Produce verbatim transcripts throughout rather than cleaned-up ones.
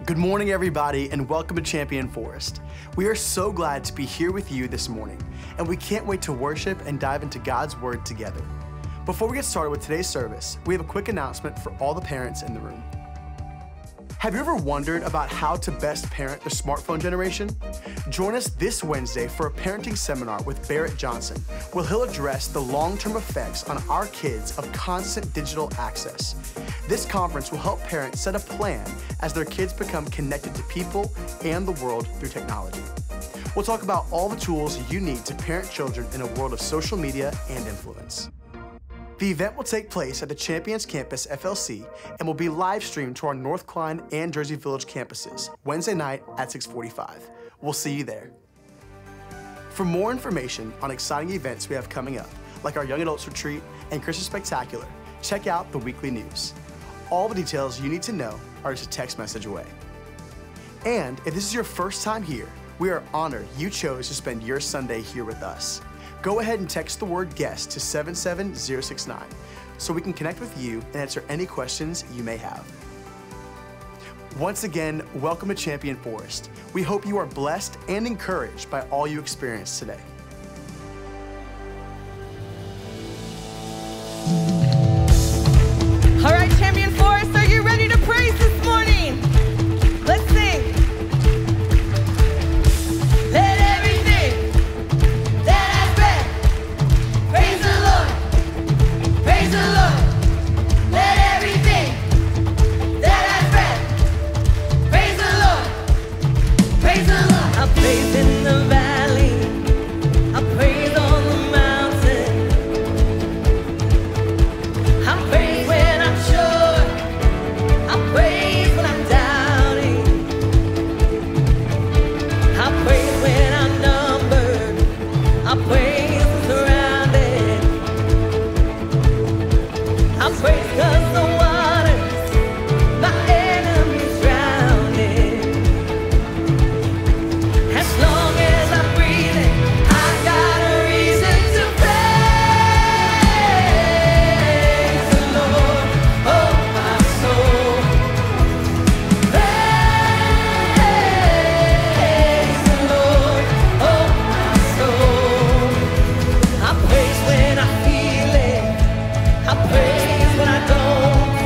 Good morning, everybody, and welcome to Champion Forest. We are so glad to be here with you this morning, and we can't wait to worship and dive into God's Word together. Before we get started with today's service, we have a quick announcement for all the parents in the room. Have you ever wondered about how to best parent the smartphone generation? Join us this Wednesday for a parenting seminar with Barrett Johnson, where he'll address the long-term effects on our kids of constant digital access. This conference will help parents set a plan as their kids become connected to people and the world through technology. We'll talk about all the tools you need to parent children in a world of social media and influence. The event will take place at the Champions Campus F L C and will be live streamed to our North Klein and Jersey Village campuses Wednesday night at six forty-five. We'll see you there. For more information on exciting events we have coming up, like our Young Adults Retreat and Christmas Spectacular, check out the weekly news. All the details you need to know are just a text message away. And if this is your first time here, we are honored you chose to spend your Sunday here with us. Go ahead and text the word guest to seven seven zero six nine so we can connect with you and answer any questions you may have. Once again, welcome to Champion Forest. We hope you are blessed and encouraged by all you experienced today. All right, Champion Forest, are you ready to praise this morning? Let's sing. Let everything that has breath praise the Lord. Praise the Lord. Let everything that has breath praise the Lord. Praise the Lord. I'll praise in the valley. I'll praise on the mountain. I'll praise when I'm sure. I'll praise when I'm doubting. I'll praise when I'm numbered. I'll praise when surrounded. I'll praise 'cause the waters my enemies drowning. As long as I'm breathing, I got a reason to praise the Lord, oh my soul. Praise the Lord, oh my soul. I praise when I feel it. I praise when I don't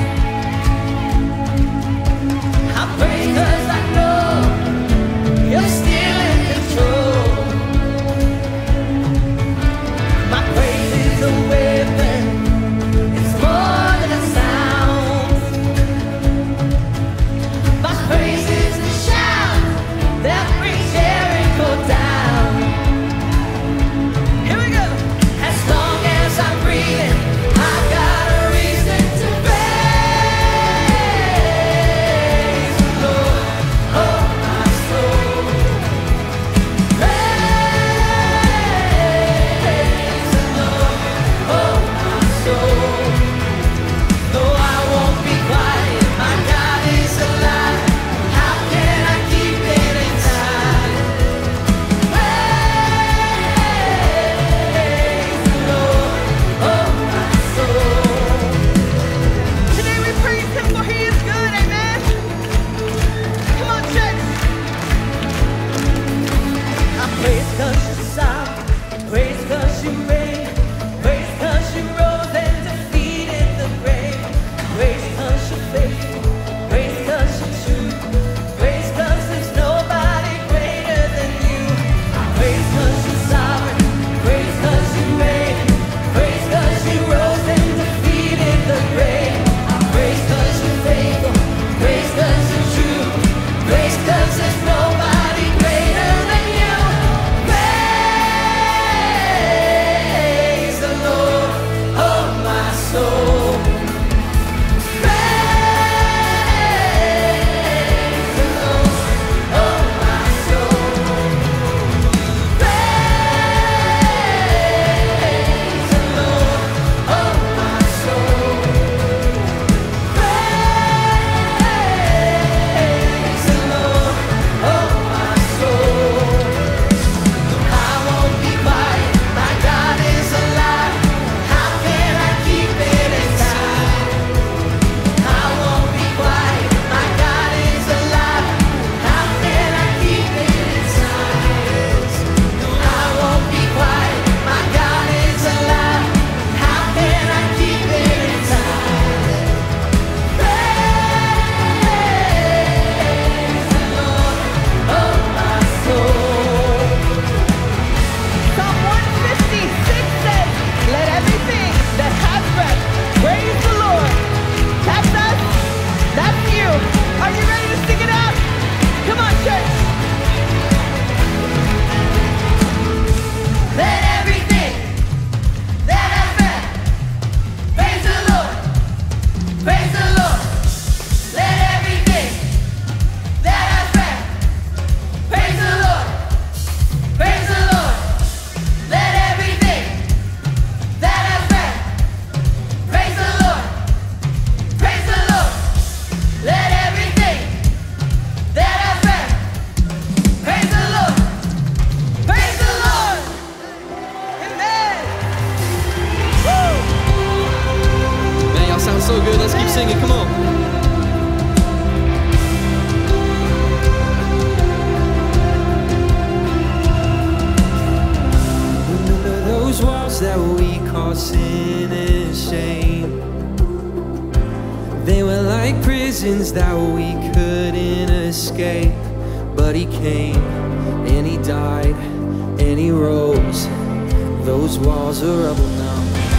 like prisons that we couldn't escape, but he came and he died and he rose. Those walls are rubble now.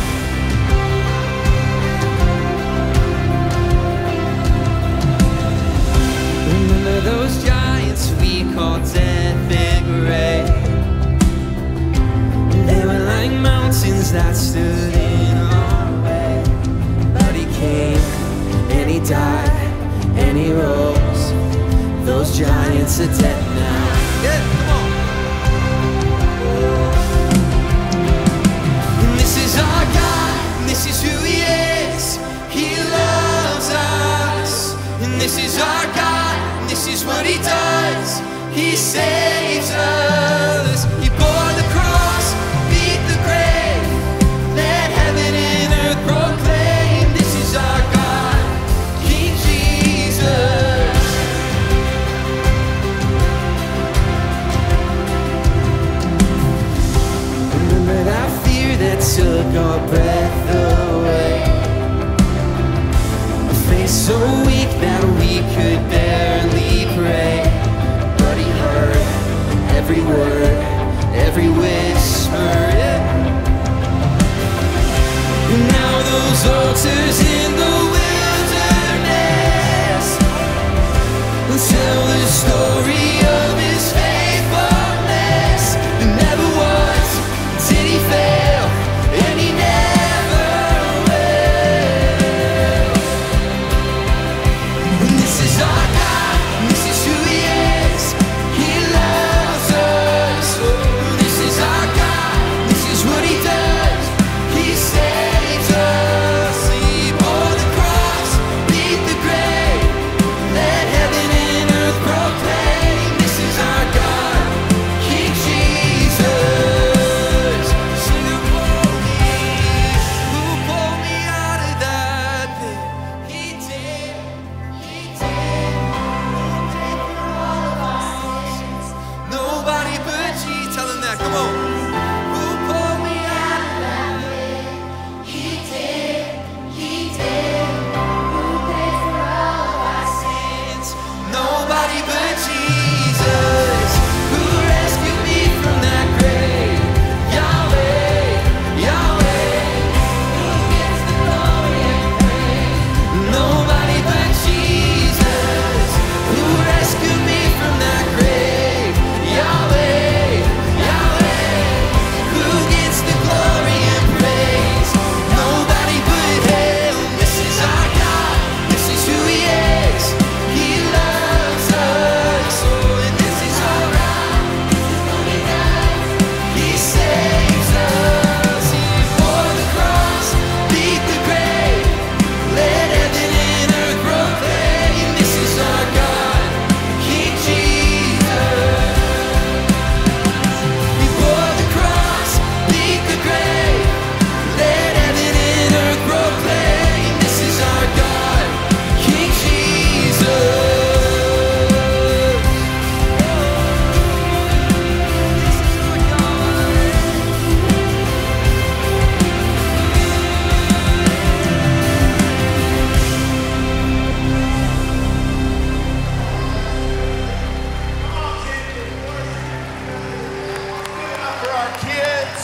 Remember those giants we called death and grave? They were like mountains that stood in our way, but he came and he died and he rose. Those giants are dead now. Yeah, come on. And this is our God, and this is who he is. He loves us. And this is our God, and this is what he does. He saves us. He bore the cross, beat the grave, let heaven and earth proclaim. This is our God, King Jesus. Remember that fear that took our breath away, a face so weak that we could barely pray, but he heard every word, every whisper, yeah. And now those altars in the wilderness will tell the story of his faithfulness. He never was, did he fail, and he never will. And this is our God, and this is who he is. He loves us. This is our God, this is what he does. He saves us. He bore the cross, beat the grave, let heaven and earth proclaim. This is our God, King Jesus. Sing who pulled me, who pulled me out of that pit. He did, he did. Who paid for all of our sins? Nobody but Jesus. Tell him that, come on. Who pulled me out of that pit? He did, he did. Who paid for all of our sins? Nobody but Jesus. Who rescued me from that grave? Yahweh, Yahweh. Who gets the glory and praise? Nobody but Jesus. Who rescued me from that grave? Yahweh, Yahweh. Who gets the glory and praise? Nobody but him. This is our God, this is who he is. He loves us. Oh, and this is our God, this is what he does. He saves us. He bore the cross, beat the grave, let heaven and earth proclaim. This is our God, King Jesus. He bore the cross, beat the grave, let heaven and earth proclaim. This is our God, King Jesus. This is our God. For our kids.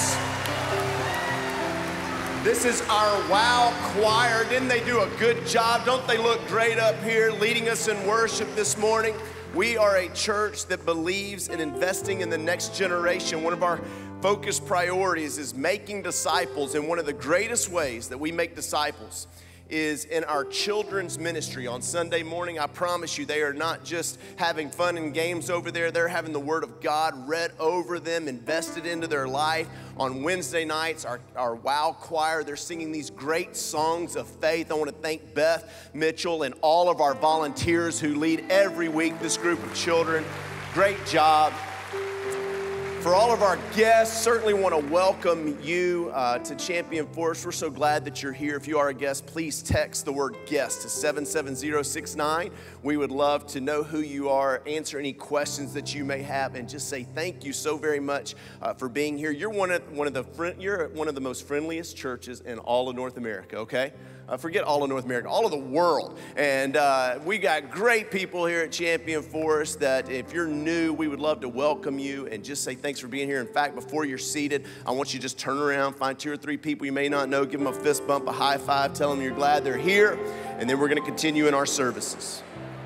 This is our WOW choir. Didn't they do a good job? Don't they look great up here leading us in worship this morning? We are a church that believes in investing in the next generation. One of our focus priorities is making disciples, and one of the greatest ways that we make disciples is in our children's ministry. On Sunday morning, I promise you, they are not just having fun and games over there. They're having the Word of God read over them, invested into their life. On Wednesday nights, our, our WOW choir, they're singing these great songs of faith. I want to thank Beth Mitchell and all of our volunteers who lead every week this group of children. Great job. For all of our guests, certainly want to welcome you uh, to Champion Forest. We're so glad that you're here. If you are a guest, please text the word guest to seven seven zero six nine. We would love to know who you are, answer any questions that you may have, and just say thank you so very much uh, for being here. You're one of one of the friend, you're one of the most friendliest churches in all of North America. Okay. Uh, forget all of North America, all of the world. And uh, we got great people here at Champion Forest that if you're new, we would love to welcome you and just say thanks for being here. In fact, before you're seated, I want you to just turn around, find two or three people you may not know, give them a fist bump, a high five, tell them you're glad they're here, and then we're going to continue in our services.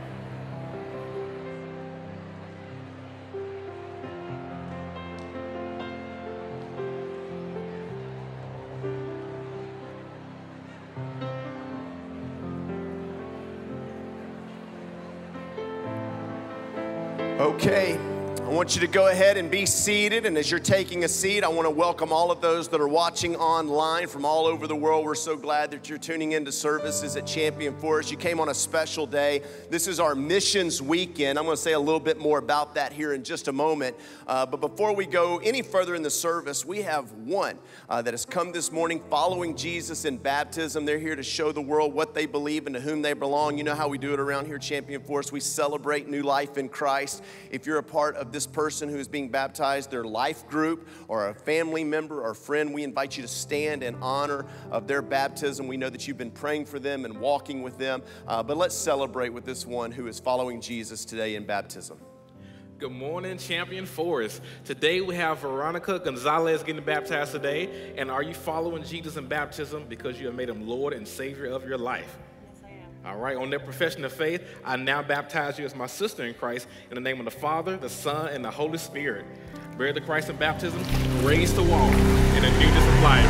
Okay, I want you to go ahead and be seated, and as you're taking a seat, I want to welcome all of those that are watching online from all over the world. We're so glad that you're tuning into services at Champion Forest. You came on a special day. This is our missions weekend. I'm going to say a little bit more about that here in just a moment, uh, but before we go any further in the service, we have one uh, that has come this morning following Jesus in baptism. They're here to show the world what they believe and to whom they belong. You know how we do it around here at Champion Forest. We celebrate new life in Christ. If you're a part of this person who is being baptized, their life group or a family member or friend, we invite you to stand in honor of their baptism. We know that you've been praying for them and walking with them, uh, but let's celebrate with this one who is following Jesus today in baptism. Good morning, Champion Forest. Today we have Veronica Gonzalez getting baptized today. And are you following Jesus in baptism because you have made him Lord and Savior of your life? All right, on their profession of faith, I now baptize you as my sister in Christ in the name of the Father, the Son, and the Holy Spirit. Buried to Christ in baptism, raised to walk in a newness of life.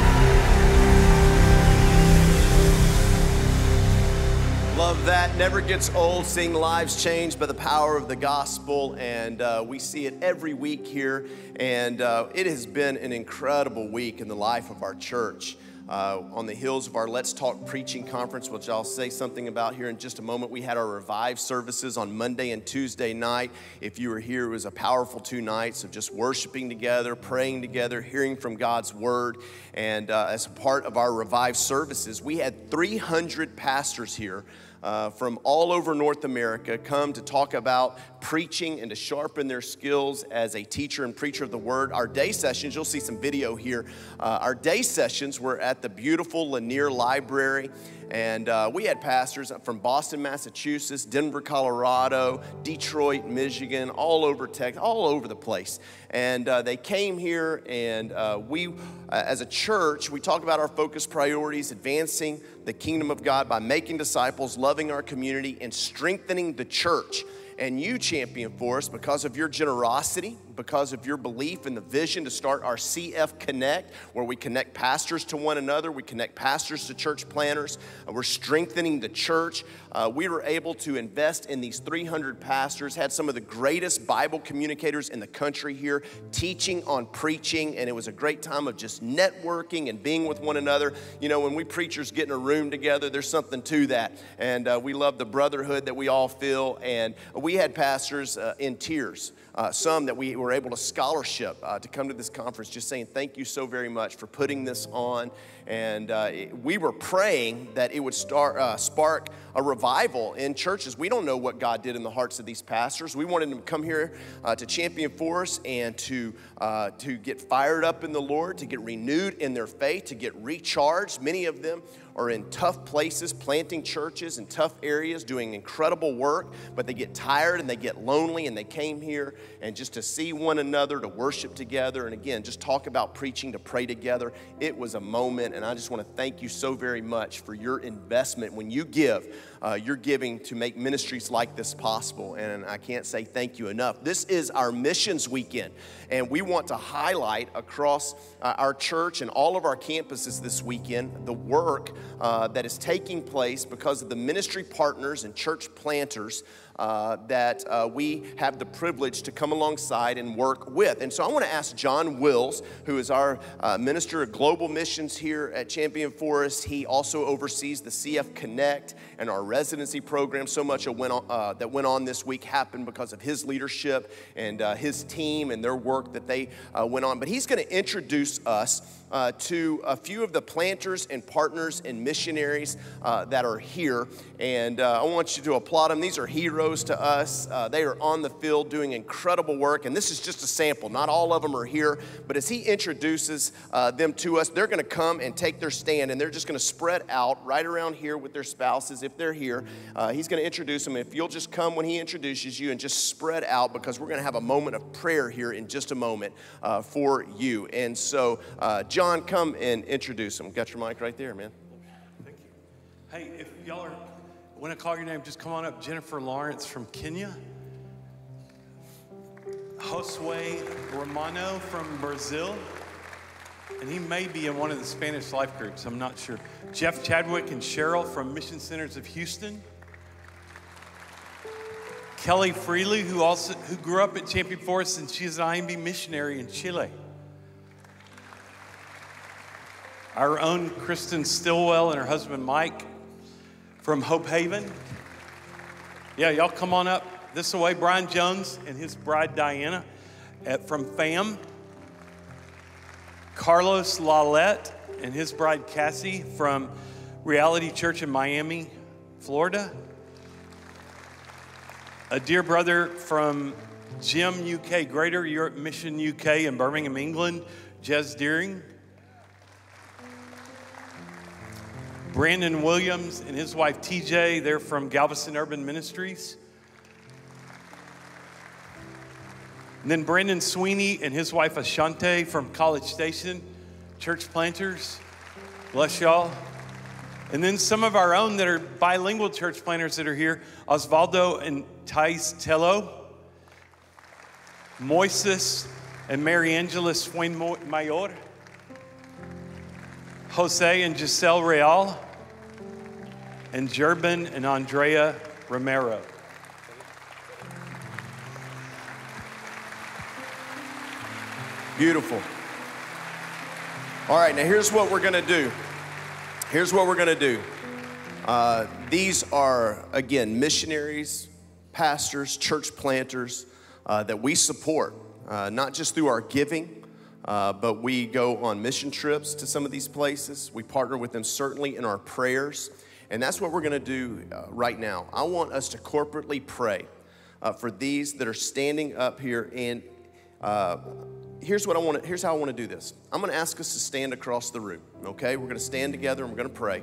Love that. Never gets old seeing lives changed by the power of the gospel, and uh, we see it every week here, and uh, it has been an incredible week in the life of our church. Uh, on the heels of our Let's Talk Preaching Conference, which I'll say something about here in just a moment. We had our Revive services on Monday and Tuesday night. If you were here, it was a powerful two nights of just worshiping together, praying together, hearing from God's Word. And uh, as a part of our Revive services, we had three hundred pastors here Uh, from all over North America come to talk about preaching and to sharpen their skills as a teacher and preacher of the Word. Our day sessions, you'll see some video here. Uh, our day sessions were at the beautiful Lanier Library. And uh, we had pastors from Boston, Massachusetts, Denver, Colorado, Detroit, Michigan, all over Texas, all over the place. And uh, they came here, and uh, we, uh, as a church, we talk about our focus priorities, advancing the kingdom of God by making disciples, loving our community, and strengthening the church. And you, Champion Forest, because of your generosity, because of your belief in the vision to start our C F Connect, where we connect pastors to one another, we connect pastors to church planners, uh, we're strengthening the church. Uh, we were able to invest in these three hundred pastors, had some of the greatest Bible communicators in the country here teaching on preaching, and it was a great time of just networking and being with one another. You know, when we preachers get in a room together, there's something to that, and uh, we love the brotherhood that we all feel, and we had pastors uh, in tears. Uh, some that we were able to scholarship uh, to come to this conference, just saying thank you so very much for putting this on. And uh, it, we were praying that it would start uh, spark a revival in churches. We don't know what God did in the hearts of these pastors. We wanted them to come here uh, to Champion Forest and to uh, to get fired up in the Lord, to get renewed in their faith, to get recharged. Many of them are in tough places, planting churches in tough areas, doing incredible work, but they get tired and they get lonely, and they came here and just to see one another, to worship together, and again, just talk about preaching, to pray together. It was a moment, and I just want to thank you so very much for your investment. When you give, uh, you're giving to make ministries like this possible, and I can't say thank you enough. This is our missions weekend, and we want to highlight across uh, our church and all of our campuses this weekend the work uh, that is taking place because of the ministry partners and church planters Uh, that uh, we have the privilege to come alongside and work with. And so I want to ask John Wills, who is our uh, Minister of Global Missions here at Champion Forest. He also oversees the C F Connect and our residency program. So much went on, uh, that went on this week happened because of his leadership and uh, his team and their work that they uh, went on. But he's going to introduce us Uh, to a few of the planters and partners and missionaries uh, that are here. And uh, I want you to applaud them. These are heroes to us. Uh, they are on the field doing incredible work. And this is just a sample. Not all of them are here. But as he introduces uh, them to us, they're going to come and take their stand. And they're just going to spread out right around here with their spouses if they're here. Uh, he's going to introduce them. If you'll just come when he introduces you and just spread out, because we're going to have a moment of prayer here in just a moment uh, for you. And so, uh, John, come and introduce them. Got your mic right there, man. Thank you. Hey, if y'all are, when I call your name, just come on up. Jennifer Lawrence from Kenya. Josue Romano from Brazil. And he may be in one of the Spanish life groups, I'm not sure. Jeff Chadwick and Cheryl from Mission Centers of Houston. Kelly Freely, who also who grew up at Champion Forest, and she's an I M B missionary in Chile. Our own Kristen Stillwell and her husband Mike from Hope Haven. Yeah, y'all come on up this way. Brian Jones and his bride Diana at, from FAM. Carlos Lalette and his bride Cassie from Reality Church in Miami, Florida. A dear brother from Gym U K, Greater Europe Mission U K in Birmingham, England, Jez Deering. Brandon Williams and his wife T J, they're from Galveston Urban Ministries. And then Brandon Sweeney and his wife Ashante from College Station, church planters. Bless y'all. And then some of our own that are bilingual church planters that are here, Osvaldo and Thais Tello, Moises and Mary Angela Fuenmayor, Jose and Giselle Real, and Jerben and Andrea Romero. Beautiful. All right, now here's what we're going to do. Here's what we're going to do. Uh, these are, again, missionaries, pastors, church planters uh, that we support, uh, not just through our giving, Uh, but we go on mission trips to some of these places. We partner with them certainly in our prayers. And that's what we're going to do uh, right now. I want us to corporately pray uh, for these that are standing up here. And uh, here's what I want to, here's how I want to do this. I'm going to ask us to stand across the room, okay? We're going to stand together and we're going to pray.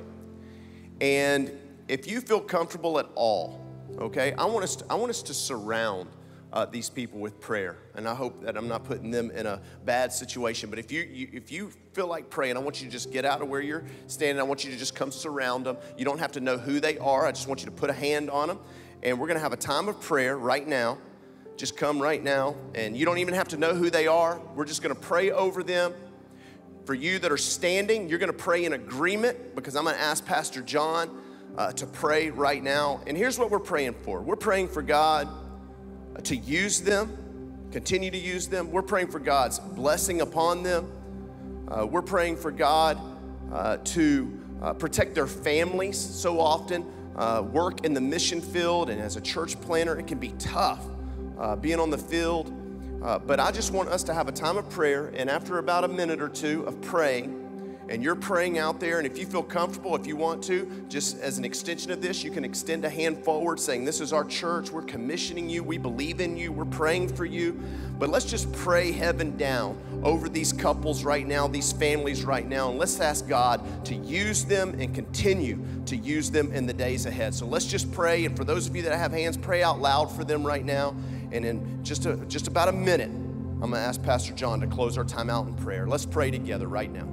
And if you feel comfortable at all, okay, I want us to, I want us to surround Uh, these people with prayer. And I hope that I'm not putting them in a bad situation. But if you, you if you feel like praying, I want you to just get out of where you're standing. I want you to just come surround them. You don't have to know who they are. I just want you to put a hand on them. And we're going to have a time of prayer right now. Just come right now. And you don't even have to know who they are. We're just going to pray over them. For you that are standing, you're going to pray in agreement, because I'm going to ask Pastor John uh, to pray right now. And here's what we're praying for. We're praying for God to use them, continue to use them. We're praying for God's blessing upon them. Uh, we're praying for God uh, to uh, protect their families. So often, uh, work in the mission field and as a church planter, it can be tough uh, being on the field. Uh, but I just want us to have a time of prayer, and after about a minute or two of praying, and you're praying out there, and if you feel comfortable, if you want to, just as an extension of this, you can extend a hand forward saying, this is our church, we're commissioning you, we believe in you, we're praying for you. But let's just pray heaven down over these couples right now, these families right now, and let's ask God to use them and continue to use them in the days ahead. So let's just pray, and for those of you that have hands, pray out loud for them right now. And in just, a, just about a minute, I'm gonna ask Pastor John to close our time out in prayer. Let's pray together right now.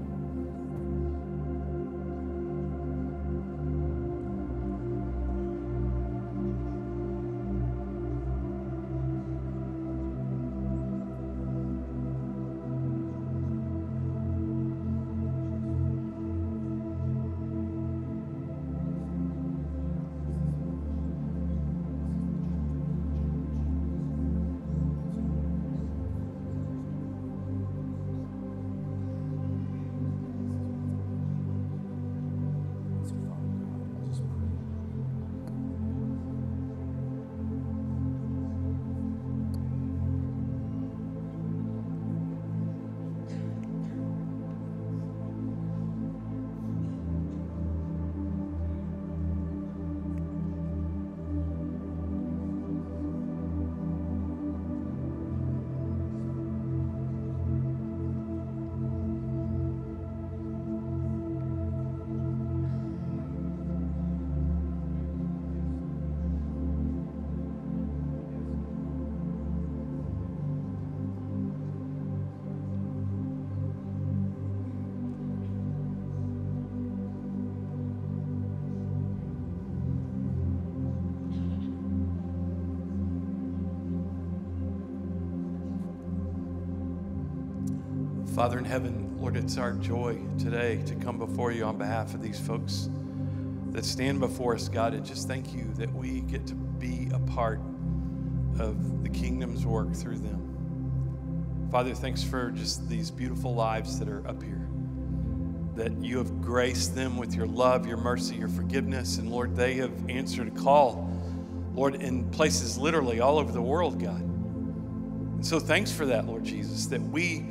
Father in heaven, Lord, it's our joy today to come before you on behalf of these folks that stand before us, God, and just thank you that we get to be a part of the kingdom's work through them. Father, thanks for just these beautiful lives that are up here, that you have graced them with your love, your mercy, your forgiveness, and Lord, they have answered a call, Lord, in places literally all over the world, God. And so thanks for that, Lord Jesus, that we,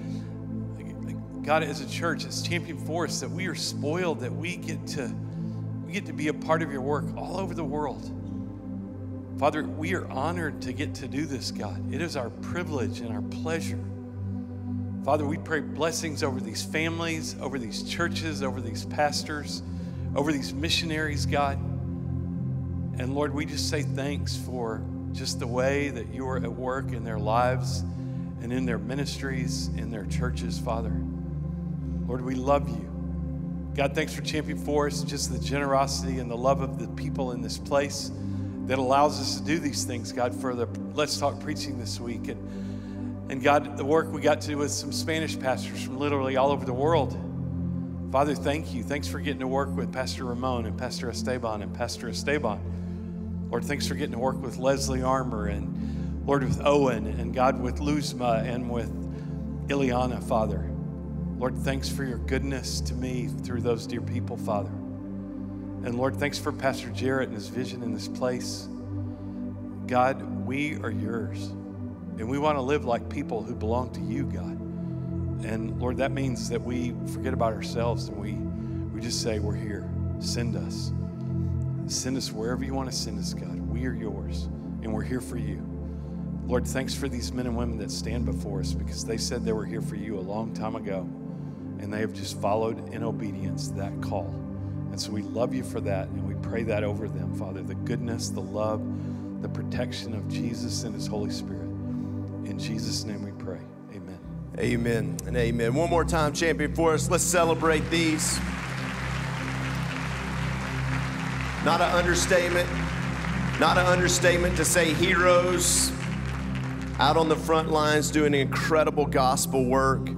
God, as a church, as Champion Forest, that we are spoiled, that we get to we get to be a part of your work all over the world. Father, we are honored to get to do this, God. It is our privilege and our pleasure. Father, we pray blessings over these families, over these churches, over these pastors, over these missionaries, God. And Lord, we just say thanks for just the way that you are at work in their lives and in their ministries, in their churches, Father. Lord, we love you. God, thanks for Champion Forest, just the generosity and the love of the people in this place that allows us to do these things, God, for the Let's Talk preaching this week. And, and God, the work we got to do with some Spanish pastors from literally all over the world. Father, thank you. Thanks for getting to work with Pastor Ramon and Pastor Esteban and Pastor Esteban. Lord, thanks for getting to work with Leslie Armour and, Lord, with Owen and, God, with Luzma and with Ileana, Father. Lord, thanks for your goodness to me through those dear people, Father. And Lord, thanks for Pastor Jarrett and his vision in this place. God, we are yours. And we want to live like people who belong to you, God. And Lord, that means that we forget about ourselves and we, we just say, we're here. Send us. Send us wherever you want to send us, God. We are yours and we're here for you. Lord, thanks for these men and women that stand before us because they said they were here for you a long time ago. And they have just followed in obedience that call. And so we love you for that, and we pray that over them, Father, the goodness, the love, the protection of Jesus and his Holy Spirit. In Jesus' name we pray. Amen. Amen and amen. One more time, Champion Forest. Let's celebrate these. Not an understatement. Not an understatement to say heroes out on the front lines doing incredible gospel work.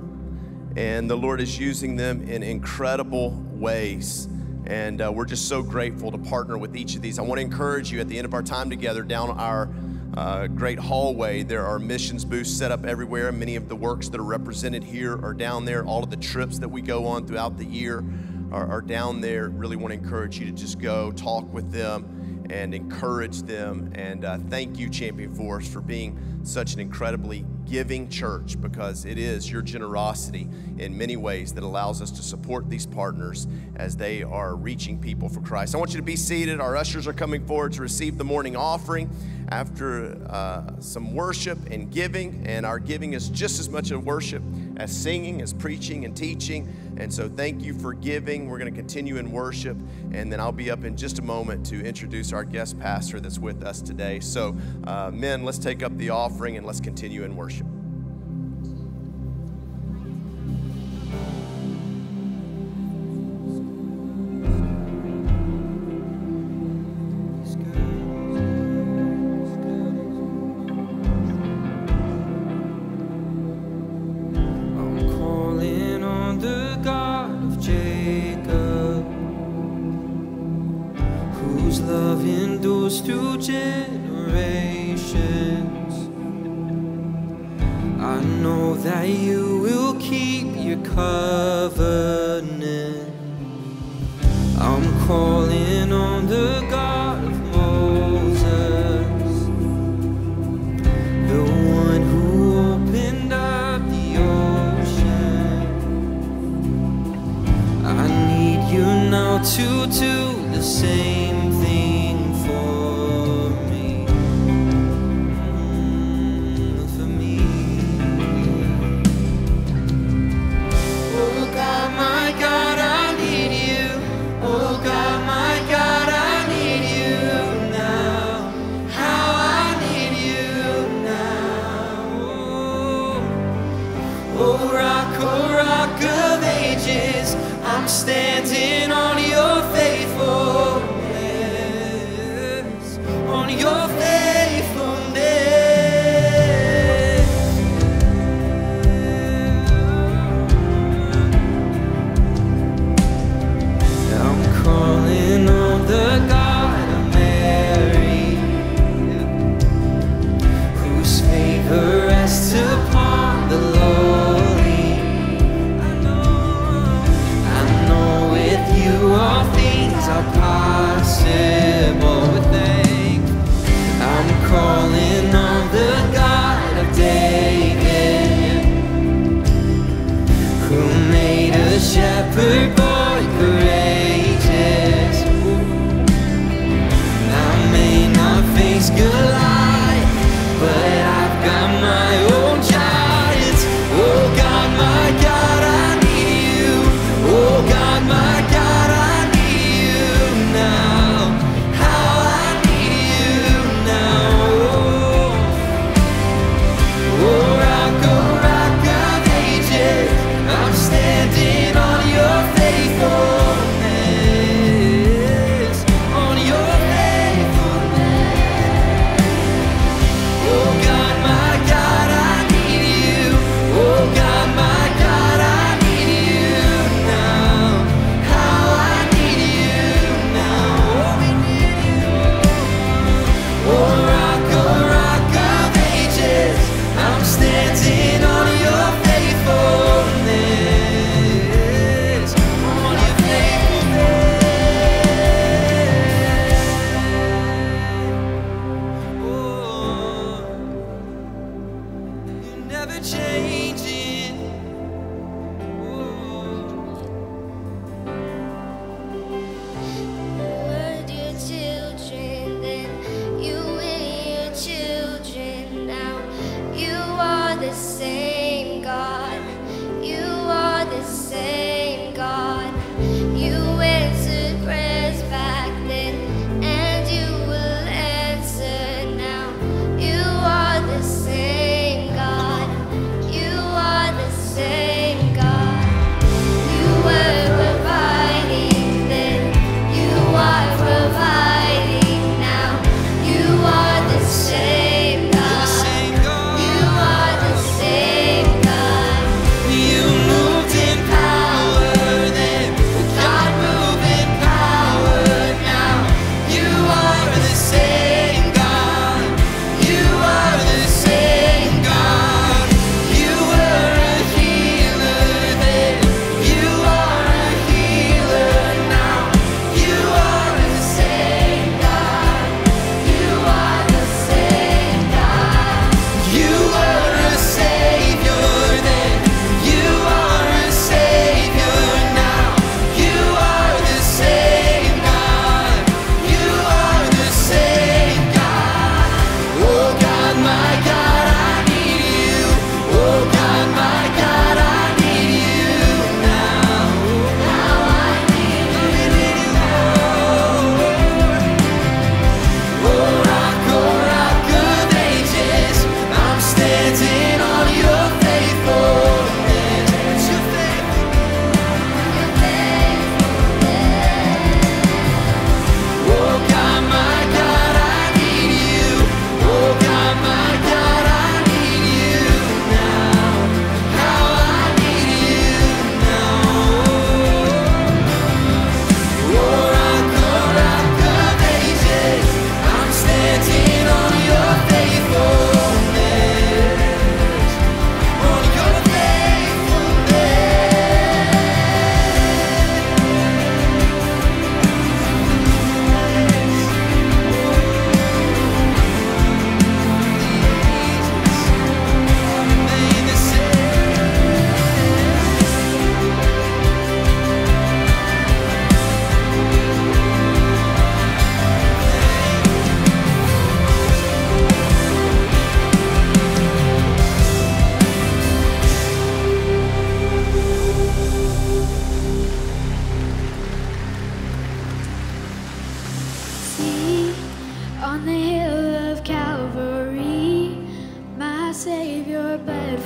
And the Lord is using them in incredible ways. And uh, we're just so grateful to partner with each of these. I want to encourage you at the end of our time together down our uh, great hallway, there are missions booths set up everywhere. Many of the works that are represented here are down there. All of the trips that we go on throughout the year are, are down there. Really want to encourage you to just go talk with them and encourage them. And uh, thank you, Champion Forest, for being such an incredibly giving church, because it is your generosity in many ways that allows us to support these partners as they are reaching people for Christ. I want you to be seated. Our ushers are coming forward to receive the morning offering after uh, some worship and giving, and our giving is just as much a worship as singing, as preaching and teaching. And so thank you for giving. We're going to continue in worship, and then I'll be up in just a moment to introduce our guest pastor that's with us today. So uh, men, let's take up the offering and let's continue in worship. Your faithfulness.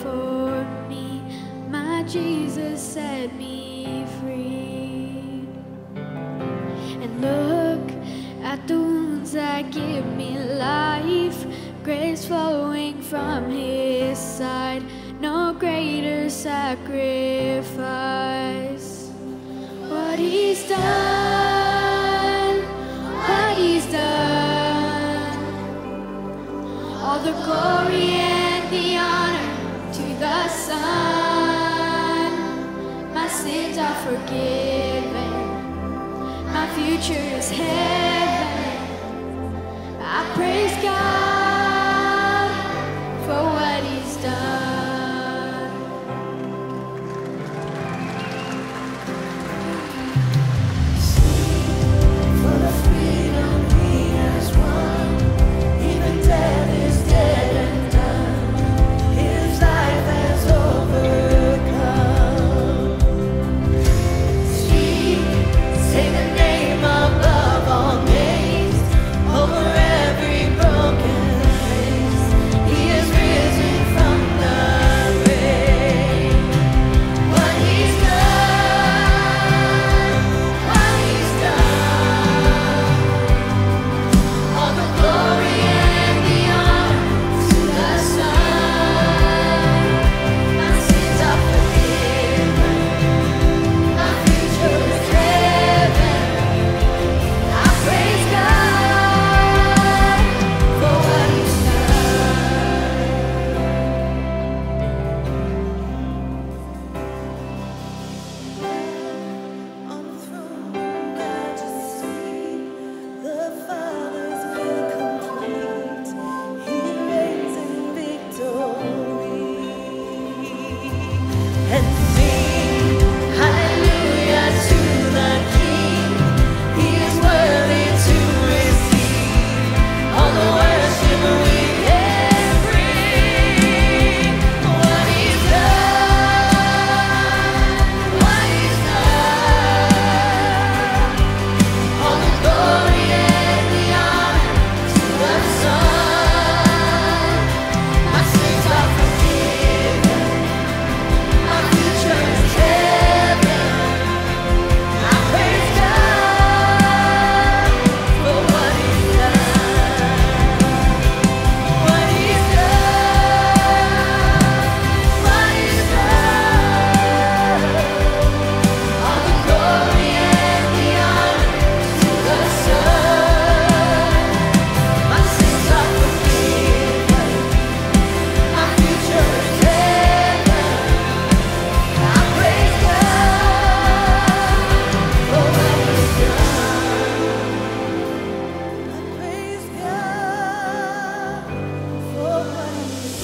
for me. My Jesus set me free. And look at the wounds that give me life, grace flowing from his side, no greater sacrifice. What he's done, what he's done, all the glory and the honor to the Son. My sins are forgiven, my future is heaven. I praise God for what he's done. For the freedom he has won, even death is dead and done. His life has overcome. Speak, say the name above all names, over every broken place. He is risen from the grave. What he's done, what he's done, all the glory and the honor to the Son. My sins are forgiven, my future is heaven. I praise God for what he's done. On the throne, majesty, the Father's will complete. He reigns in victory. And sing hallelujah to the King. He is worthy to receive all the worship we can bring. What he's done, what he's done, all the glory and the honor to the Son. My sins are forgiven, my future is heaven. I praise God for what he's done, what he's done, what he's done. All the glory and the honor to the Son. My sins are forgiven, my future is heaven. I praise God for what he's done. I praise God for what he's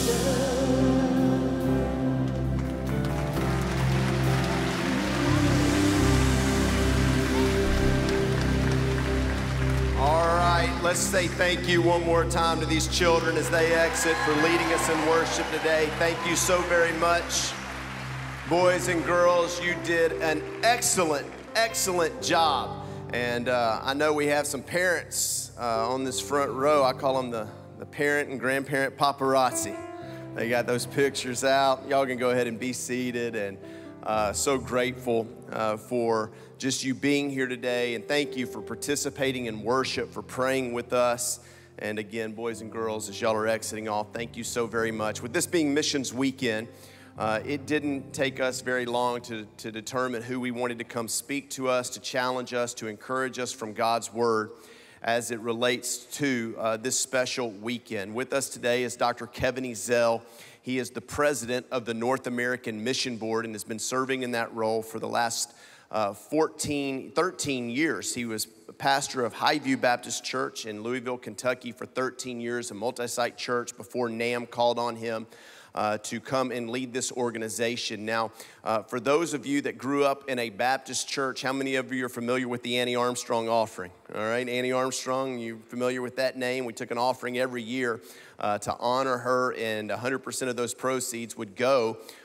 All right, let's say thank you one more time to these children as they exit for leading us in worship today. Thank you so very much. Boys and girls, you did an excellent, excellent job. And uh, I know we have some parents uh, on this front row. I call them the, the parent and grandparent paparazzi. They got those pictures out. Y'all can go ahead and be seated. And uh, so grateful uh, for just you being here today. And thank you for participating in worship, for praying with us. And again, boys and girls, as y'all are exiting off, thank you so very much. With this being Missions Weekend, uh, it didn't take us very long to, to determine who we wanted to come speak to us, to challenge us, to encourage us from God's Word as it relates to uh, this special weekend. With us today is Doctor Kevin Ezell. He is the president of the North American Mission Board and has been serving in that role for the last uh, fourteen, thirteen years. He was pastor of Highview Baptist Church in Louisville, Kentucky for thirteen years, a multi-site church before NAM called on him Uh, to come and lead this organization. Now, uh, for those of you that grew up in a Baptist church, how many of you are familiar with the Annie Armstrong offering? All right, Annie Armstrong, you familiar with that name? We took an offering every year uh, to honor her, and one hundred percent of those proceeds would go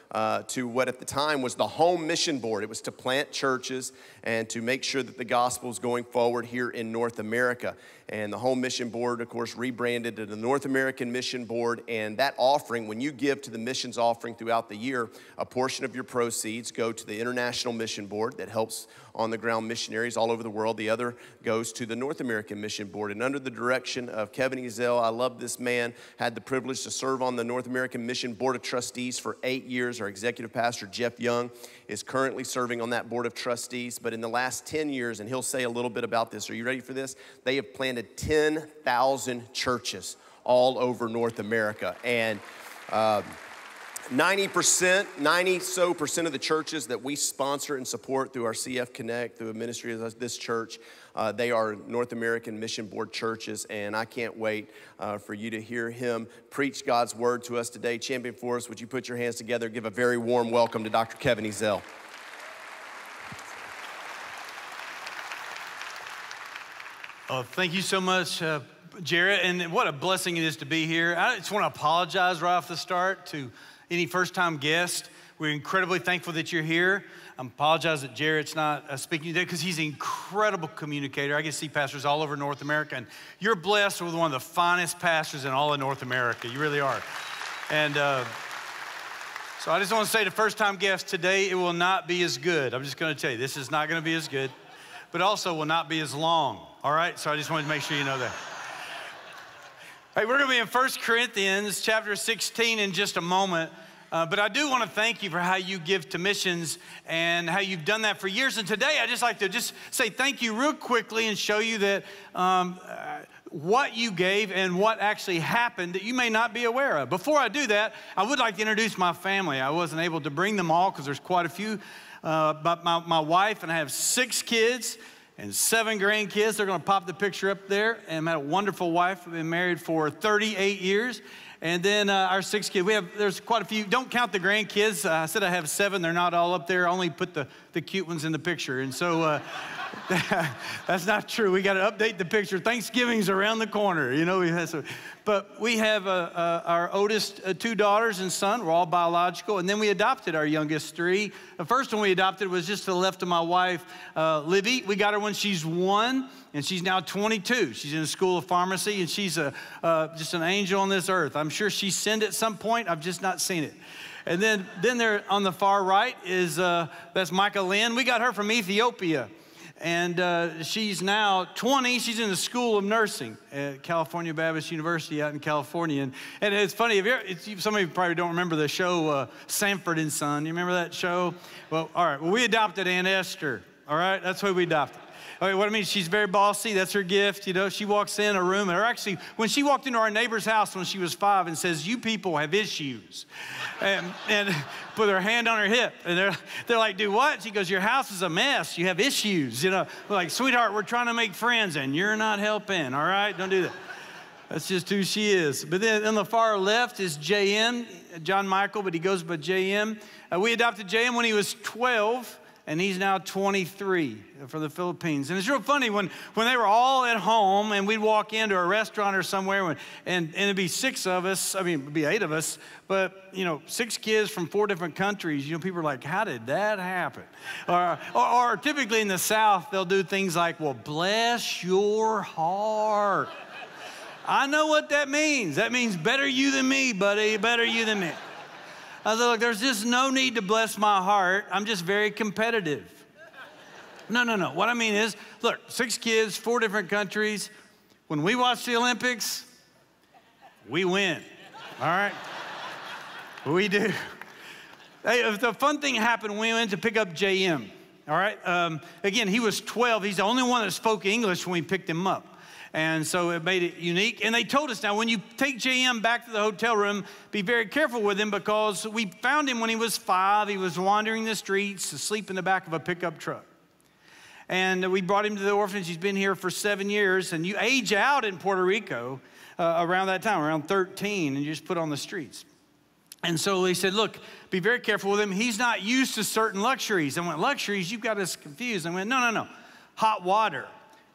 uh, to what at the time was the Home Mission Board. It was to plant churches and to make sure that the gospel is going forward here in North America. And the Home Mission Board, of course, rebranded to the North American Mission Board. And that offering, when you give to the missions offering throughout the year, a portion of your proceeds go to the International Mission Board that helps on-the-ground missionaries all over the world. The other goes to the North American Mission Board. And under the direction of Kevin Ezell, I love this man, had the privilege to serve on the North American Mission Board of Trustees for eight years. Our executive pastor, Jeff Young, is currently serving on that Board of Trustees. But in the last ten years, and he'll say a little bit about this. Are you ready for this? They have planted ten thousand churches all over North America. And uh, ninety percent, ninety so percent of the churches that we sponsor and support through our C F Connect, through a ministry of this church, uh, they are North American Mission Board churches, and I can't wait uh, for you to hear him preach God's word to us today. Champion Forest, would you put your hands together, give a very warm welcome to Doctor Kevin Ezell. Oh, thank you so much, uh, Jarrett, and what a blessing it is to be here. I just want to apologize right off the start to any first-time guest. We're incredibly thankful that you're here. I apologize that Jarrett's not uh, speaking today because he's an incredible communicator. I get to see pastors all over North America, and you're blessed with one of the finest pastors in all of North America. You really are. And uh, so I just want to say to first-time guests today, it will not be as good. I'm just going to tell you, this is not going to be as good, but also will not be as long. All right, so I just wanted to make sure you know that. Hey, we're going to be in First Corinthians chapter sixteen in just a moment, uh, but I do want to thank you for how you give to missions and how you've done that for years. And today, I'd just like to just say thank you real quickly and show you that um, uh, what you gave and what actually happened that you may not be aware of. Before I do that, I would like to introduce my family. I wasn't able to bring them all because there's quite a few, uh, but my, my wife and I have six kids and seven grandkids. They're going to pop the picture up there. And I had a wonderful wife. We've been married for thirty-eight years. And then uh, our six kids, we have, there's quite a few. Don't count the grandkids. Uh, I said I have seven. They're not all up there. I only put the, the cute ones in the picture. And so uh, that's not true. We got to update the picture. Thanksgiving's around the corner. You know, we have some, but we have uh, uh, our oldest uh, two daughters and son. We're all biological. And then we adopted our youngest three. The first one we adopted was just to the left of my wife, uh, Libby. We got her when she's one, and she's now twenty-two. She's in the School of Pharmacy, and she's a, uh, just an angel on this earth. I'm sure she sinned at some point. I've just not seen it. And then, then there on the far right is, uh, that's Micah Lynn. We got her from Ethiopia. And uh, she's now twenty. She's in the School of Nursing at California Baptist University out in California. And, and it's funny, if you're, it's, some of you probably don't remember the show uh, Sanford and Son. You remember that show? Well, all right. Well, we adopted Aunt Esther. All right? That's who we adopted. Okay, what I mean, she's very bossy. That's her gift. You know, she walks in a room, or actually, when she walked into our neighbor's house when she was five and says, "You people have issues," and, and put her hand on her hip, and they're they're like, "Do what?" She goes, "Your house is a mess. You have issues." You know, we're like, "Sweetheart, we're trying to make friends, and you're not helping. All right, don't do that." That's just who she is. But then on the far left is J M, John Michael, but he goes by J M. Uh, we adopted J M when he was twelve. And he's now twenty-three from the Philippines. And it's real funny when, when they were all at home and we'd walk into a restaurant or somewhere and, and, and it'd be six of us, I mean, it'd be eight of us, but, you know, six kids from four different countries. You know, people are like, how did that happen? Or, or, or typically in the South, they'll do things like, well, bless your heart. I know what that means. That means better you than me, buddy, better you than me. I said, look, there's just no need to bless my heart. I'm just very competitive. No, no, no. What I mean is, look, six kids, four different countries. When we watch the Olympics, we win. All right? We do. Hey, the fun thing happened when we went to pick up J M. All right? Um, again, he was twelve. He's the only one that spoke English when we picked him up. And so it made it unique. And they told us, now, when you take J M back to the hotel room, be very careful with him because we found him when he was five. He was wandering the streets, asleep in the back of a pickup truck. And we brought him to the orphanage. He's been here for seven years. And you age out in Puerto Rico uh, around that time, around thirteen, and you just put on the streets. And so they said, look, be very careful with him. He's not used to certain luxuries. And I went, luxuries? You've got us confused. I went, no, no, no. Hot water.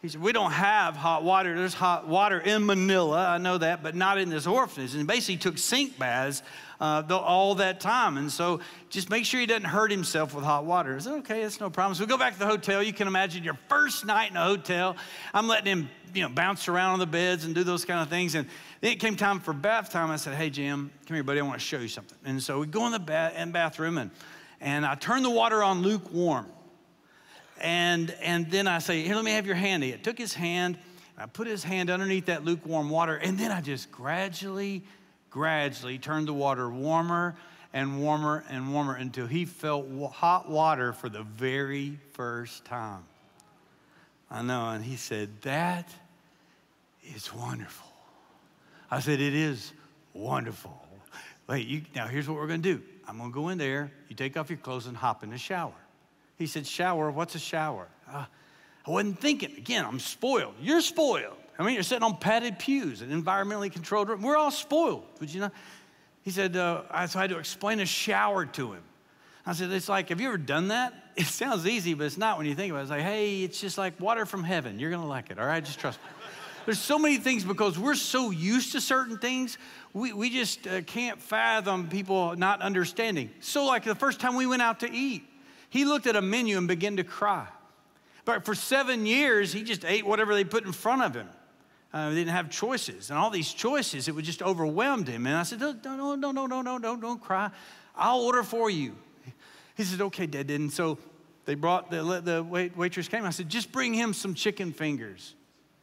He said, we don't have hot water. There's hot water in Manila, I know that, but not in this orphanage. And basically took sink baths uh, the, all that time. And so just make sure he doesn't hurt himself with hot water. I said, okay, that's no problem. So we go back to the hotel. You can imagine your first night in a hotel. I'm letting him, you know, bounce around on the beds and do those kind of things. And then it came time for bath time. I said, hey, Jim, come here, buddy. I want to show you something. And so we go in the ba- in bathroom, and, and I turn the water on lukewarm. And, and then I say, here, let me have your hand. He took his hand, and I put his hand underneath that lukewarm water, and then I just gradually, gradually turned the water warmer and warmer and warmer until he felt hot water for the very first time. I know, and he said, that is wonderful. I said, it is wonderful. Wait, you, now here's what we're gonna do. I'm gonna go in there, you take off your clothes and hop in the shower. He said, shower, what's a shower? Uh, I wasn't thinking. Again, I'm spoiled. You're spoiled. I mean, you're sitting on padded pews, an environmentally controlled room. We're all spoiled, would you know? He said, uh, I, so I had to explain a shower to him. I said, it's like, have you ever done that? It sounds easy, but it's not when you think about it. It's like, hey, it's just like water from heaven. You're gonna like it, all right? Just trust me. There's so many things because we're so used to certain things, we, we just uh, can't fathom people not understanding. So like the first time we went out to eat, he looked at a menu and began to cry. But for seven years, he just ate whatever they put in front of him. Uh, they didn't have choices. And all these choices, it would just overwhelmed him. And I said, no, no, no, no, no, no, no, don't cry. I'll order for you. He said, okay, Dad. And so they brought, the, the wait, waitress came. I said, just bring him some chicken fingers.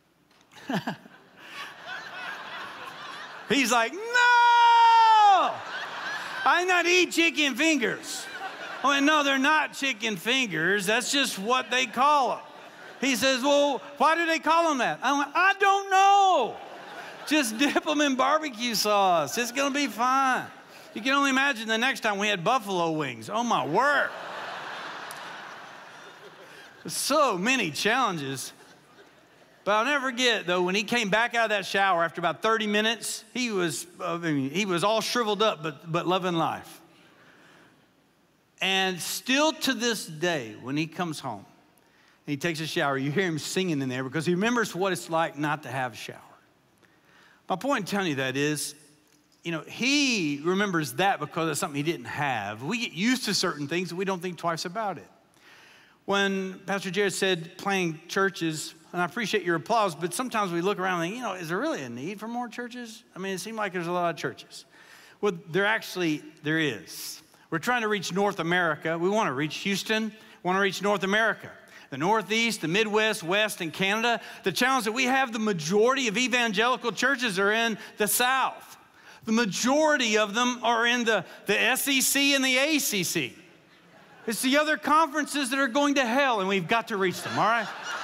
He's like, no, I not eat chicken fingers. I went, no, they're not chicken fingers. That's just what they call them. He says, well, why do they call them that? I went, I don't know. Just dip them in barbecue sauce. It's going to be fine. You can only imagine the next time we had buffalo wings. Oh, my word. So many challenges. But I'll never forget, though, when he came back out of that shower after about thirty minutes, he was, I mean, he was all shriveled up, but, but loving life. And still to this day, when he comes home and he takes a shower, you hear him singing in there because he remembers what it's like not to have a shower. My point in telling you that is, you know, he remembers that because it's something he didn't have. We get used to certain things and we don't think twice about it. When Pastor Jared said playing churches, and I appreciate your applause, but sometimes we look around and think, you know, is there really a need for more churches? I mean, it seems like there's a lot of churches. Well, there actually, there is. We're trying to reach North America. We want to reach Houston. We want to reach North America. The Northeast, the Midwest, West, and Canada. The challenge that we have, the majority of evangelical churches are in the South. The majority of them are in the, the S E C and the A C C. It's the other conferences that are going to hell, and we've got to reach them, all right?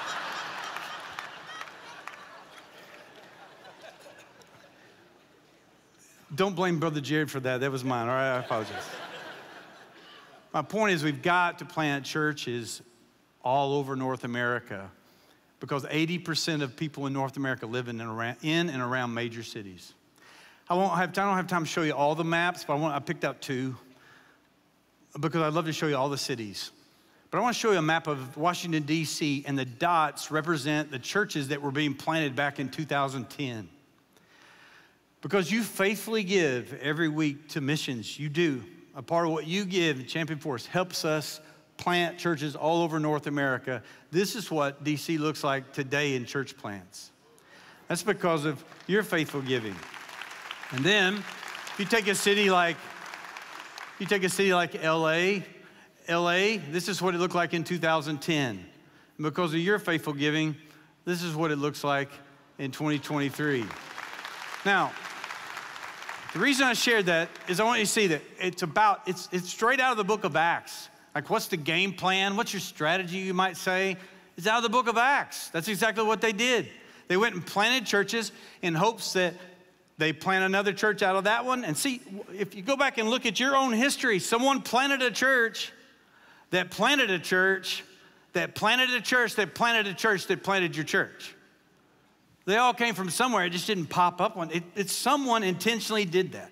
Don't blame Brother Jared for that. That was mine, all right? I apologize. My point is we've got to plant churches all over North America because eighty percent of people in North America live in and around, in and around major cities. I won't have time, I don't have time to show you all the maps, but I, want, I picked out two because I'd love to show you all the cities. But I want to show you a map of Washington, D C, and the dots represent the churches that were being planted back in two thousand ten. Because you faithfully give every week to missions, you do. A part of what you give, Champion Forest, helps us plant churches all over North America. This is what D C looks like today in church plants. That's because of your faithful giving. And then, if you take a city like, you take a city like L A, L A, this is what it looked like in two thousand ten. And because of your faithful giving, this is what it looks like in twenty twenty-three. Now, the reason I shared that is I want you to see that it's about, it's, it's straight out of the book of Acts. Like, what's the game plan? What's your strategy, you might say? It's out of the book of Acts. That's exactly what they did. They went and planted churches in hopes that they plant another church out of that one. And see, if you go back and look at your own history, someone planted a church that planted a church that planted a church that planted a church that planted your church. They all came from somewhere. It just didn't pop up. It, it, someone intentionally did that.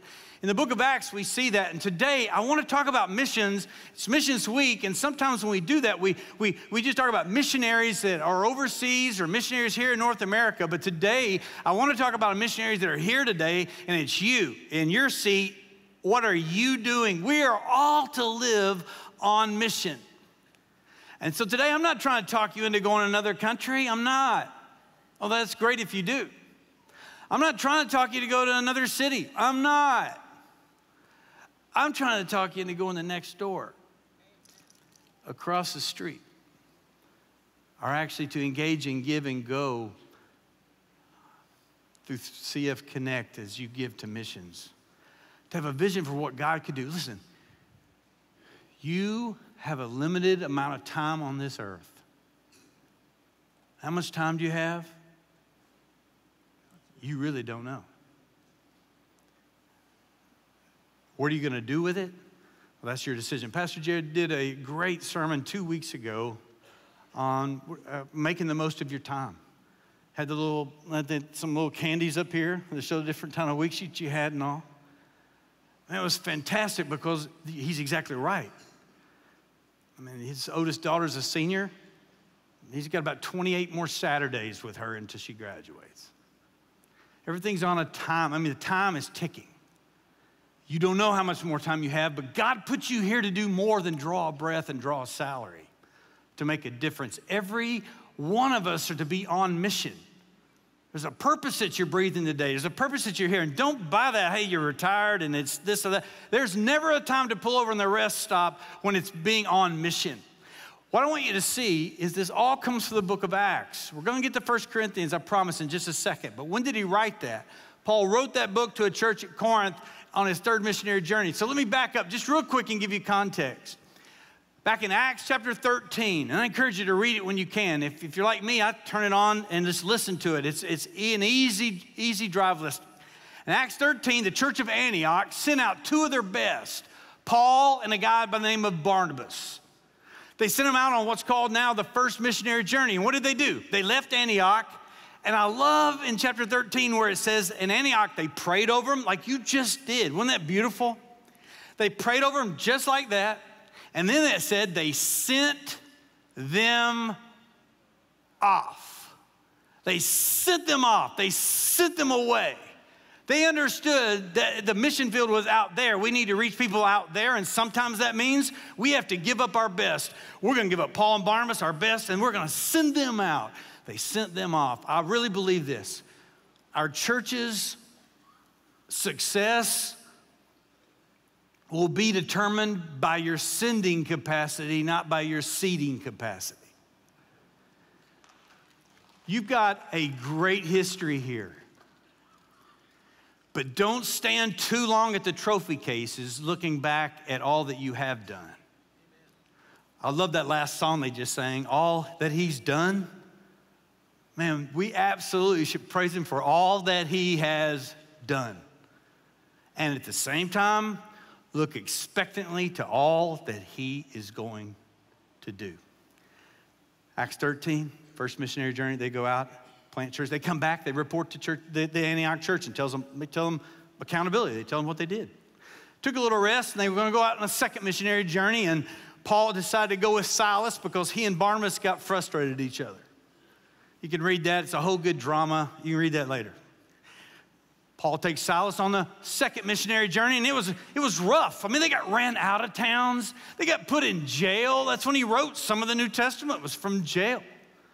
In the book of Acts, we see that. And today, I want to talk about missions. It's Missions Week, and sometimes when we do that, we, we, we just talk about missionaries that are overseas or missionaries here in North America. But today, I want to talk about missionaries that are here today, and it's you in your seat. What are you doing? We are all to live on mission. And so today, I'm not trying to talk you into going to another country. I'm not. Oh, that's great if you do. I'm not trying to talk you to go to another city. I'm not. I'm trying to talk you into going the next door, across the street, or actually to engage and give and go through C F Connect as you give to missions. To have a vision for what God could do. Listen, you have a limited amount of time on this earth. How much time do you have? You really don't know. What are you going to do with it? Well, that's your decision. Pastor Jared did a great sermon two weeks ago on uh, making the most of your time. Had the little, had some little candies up here that show the different kind of weeks that you had and all. And it was fantastic because he's exactly right. I mean, his oldest daughter's a senior. He's got about twenty-eight more Saturdays with her until she graduates. Everything's on a time. I mean, the time is ticking. You don't know how much more time you have, but God put you here to do more than draw a breath and draw a salary, to make a difference. Every one of us are to be on mission. There's a purpose that you're breathing today. There's a purpose that you're here. And don't buy that, hey, you're retired and it's this or that. There's never a time to pull over in the rest stop when it's being on mission. What I want you to see is this all comes from the book of Acts. We're going to get to First Corinthians, I promise, in just a second. But when did he write that? Paul wrote that book to a church at Corinth on his third missionary journey. So let me back up just real quick and give you context. Back in Acts chapter thirteen, and I encourage you to read it when you can. If, if you're like me, I turn it on and just listen to it. It's, it's an easy, easy drive list. In Acts thirteen, the church of Antioch sent out two of their best, Paul and a guy by the name of Barnabas. They sent them out on what's called now the first missionary journey. And what did they do? They left Antioch. And I love in chapter thirteen where it says in Antioch, they prayed over them like you just did. Wasn't that beautiful? They prayed over them just like that. And then it said they sent them off. They sent them off. They sent them away. They understood that the mission field was out there. We need to reach people out there, and sometimes that means we have to give up our best. We're going to give up Paul and Barnabas, our best, and we're going to send them out. They sent them off. I really believe this. Our church's success will be determined by your sending capacity, not by your seating capacity. You've got a great history here. But don't stand too long at the trophy cases looking back at all that you have done. I love that last song they just sang, All That He's Done. Man, we absolutely should praise him for all that he has done. And at the same time, look expectantly to all that he is going to do. Acts thirteen, first missionary journey, they go out, plant church. They come back, they report to church, the, the Antioch church and tells them, they tell them accountability. They tell them what they did. Took a little rest, and they were going to go out on a second missionary journey, and Paul decided to go with Silas because he and Barnabas got frustrated at each other. You can read that. It's a whole good drama. You can read that later. Paul takes Silas on the second missionary journey, and it was, it was rough. I mean, they got ran out of towns. They got put in jail. That's when he wrote some of the New Testament. It was from jail.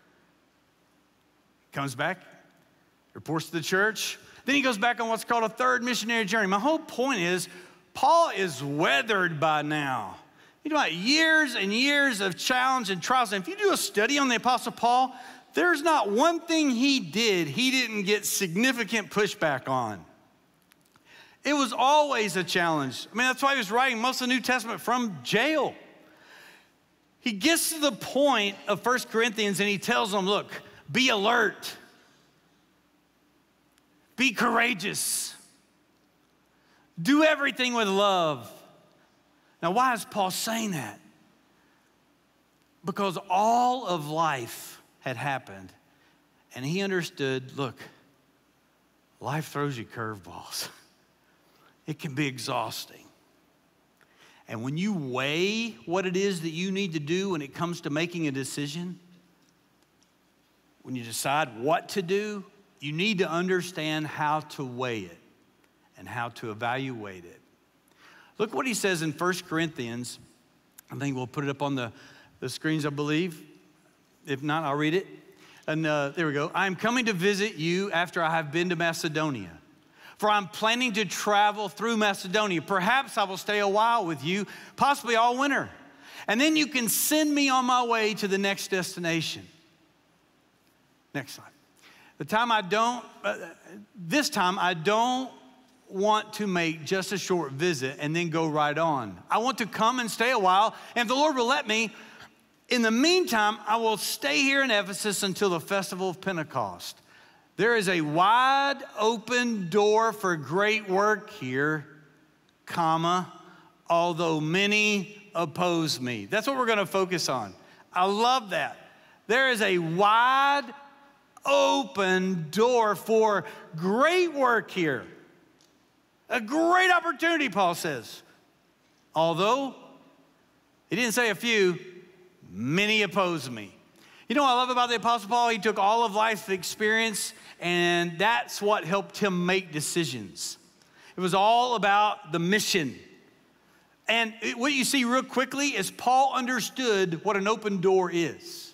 Comes back, reports to the church. Then he goes back on what's called a third missionary journey. My whole point is, Paul is weathered by now. You know, years and years of challenge and trials. And if you do a study on the Apostle Paul, there's not one thing he did he didn't get significant pushback on. It was always a challenge. I mean, that's why he was writing most of the New Testament from jail. He gets to the point of First Corinthians and he tells them, look, be alert. Be courageous. Do everything with love. Now, why is Paul saying that? Because all of life had happened, and he understood, look, life throws you curveballs. it can be exhausting. And when you weigh what it is that you need to do when it comes to making a decision, when you decide what to do, you need to understand how to weigh it and how to evaluate it. Look what he says in First Corinthians. I think we'll put it up on the, the screens, I believe. If not, I'll read it. And uh, there we go. I am coming to visit you after I have been to Macedonia. For I'm planning to travel through Macedonia. Perhaps I will stay a while with you, possibly all winter. And then you can send me on my way to the next destination. Next slide. The time I don't, uh, this time I don't want to make just a short visit and then go right on. I want to come and stay a while, and if the Lord will let me, in the meantime, I will stay here in Ephesus until the festival of Pentecost. There is a wide open door for great work here, comma, although many oppose me. That's what we're going to focus on. I love that. There is a wide open door for great work here. A great opportunity, Paul says. Although, he didn't say a few, many oppose me. You know what I love about the Apostle Paul? He took all of life's experience, and that's what helped him make decisions. It was all about the mission. And it, what you see real quickly is Paul understood what an open door is.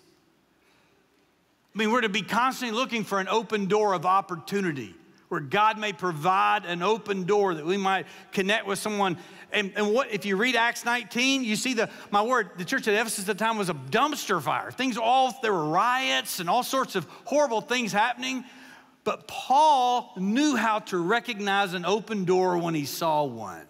I mean, we're to be constantly looking for an open door of opportunity, where God may provide an open door that we might connect with someone. And, and what if you read Acts nineteen, you see the, my word, the church at Ephesus at the time was a dumpster fire. Things all, there were riots and all sorts of horrible things happening. But Paul knew how to recognize an open door when he saw one.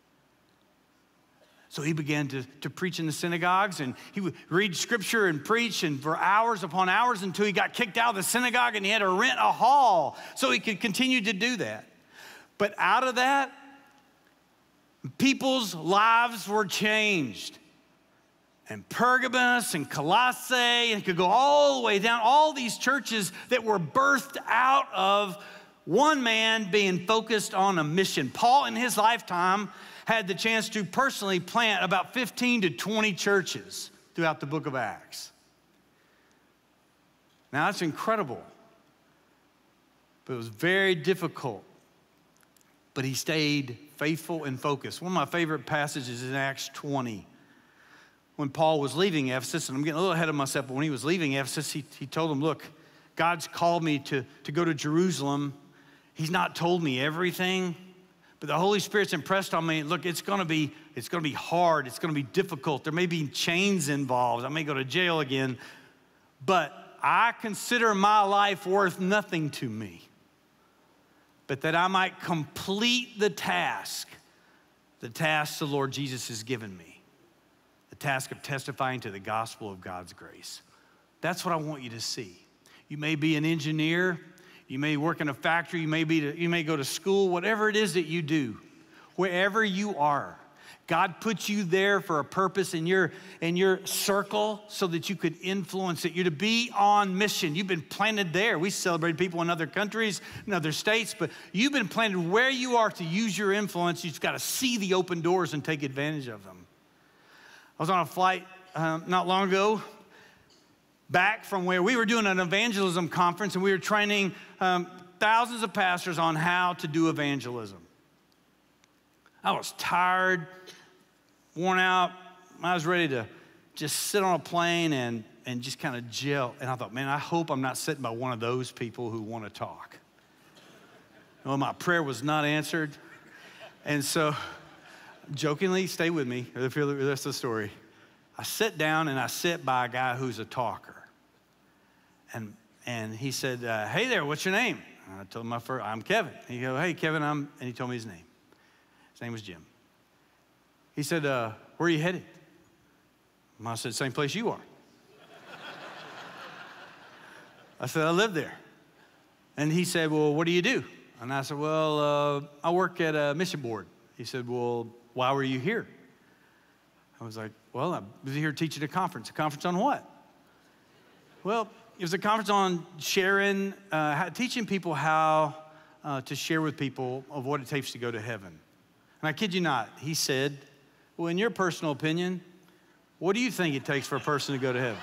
So he began to, to preach in the synagogues, and he would read scripture and preach and for hours upon hours until he got kicked out of the synagogue and he had to rent a hall so he could continue to do that. But out of that, people's lives were changed. And Pergamos and Colossae, and it could go all the way down, all these churches that were birthed out of one man being focused on a mission. Paul, in his lifetime, had the chance to personally plant about fifteen to twenty churches throughout the book of Acts. Now, that's incredible, but it was very difficult. But he stayed faithful and focused. One of my favorite passages is in Acts twenty. When Paul was leaving Ephesus, and I'm getting a little ahead of myself, but when he was leaving Ephesus, he, he told them, look, God's called me to, to go to Jerusalem. He's not told me everything, but the Holy Spirit's impressed on me, look, it's gonna be, it's gonna be hard, it's gonna be difficult. There may be chains involved. I may go to jail again, but I consider my life worth nothing to me, but that I might complete the task, the task the Lord Jesus has given me, the task of testifying to the gospel of God's grace. That's what I want you to see. You may be an engineer, you may work in a factory, you may, be to, you may go to school, whatever it is that you do, wherever you are, God put you there for a purpose in your, in your circle so that you could influence it. You're to be on mission. You've been planted there. We celebrate people in other countries, in other states, but you've been planted where you are to use your influence. You've got to see the open doors and take advantage of them. I was on a flight um, not long ago, back from where we were doing an evangelism conference, and we were training um, thousands of pastors on how to do evangelism. I was tired, worn out. I was ready to just sit on a plane and, and just kind of gel. And I thought, man, I hope I'm not sitting by one of those people who want to talk. Well, my prayer was not answered. And so, jokingly, stay with me, or the rest of the story. I sit down and I sit by a guy who's a talker. And, and he said, uh, hey there, what's your name? And I told him my first, I'm Kevin. He goes, hey, Kevin, I'm, and he told me his name. His name was Jim. He said, uh, where are you headed? And I said, same place you are. I said, I live there. And he said, well, what do you do? And I said, well, uh, I work at a mission board. He said, well, why were you here? I was like, well, I was here teaching a conference. A conference on what? Well, it was a conference on sharing, uh, how, teaching people how uh, to share with people of what it takes to go to heaven. And I kid you not, he said, well, in your personal opinion, what do you think it takes for a person to go to heaven?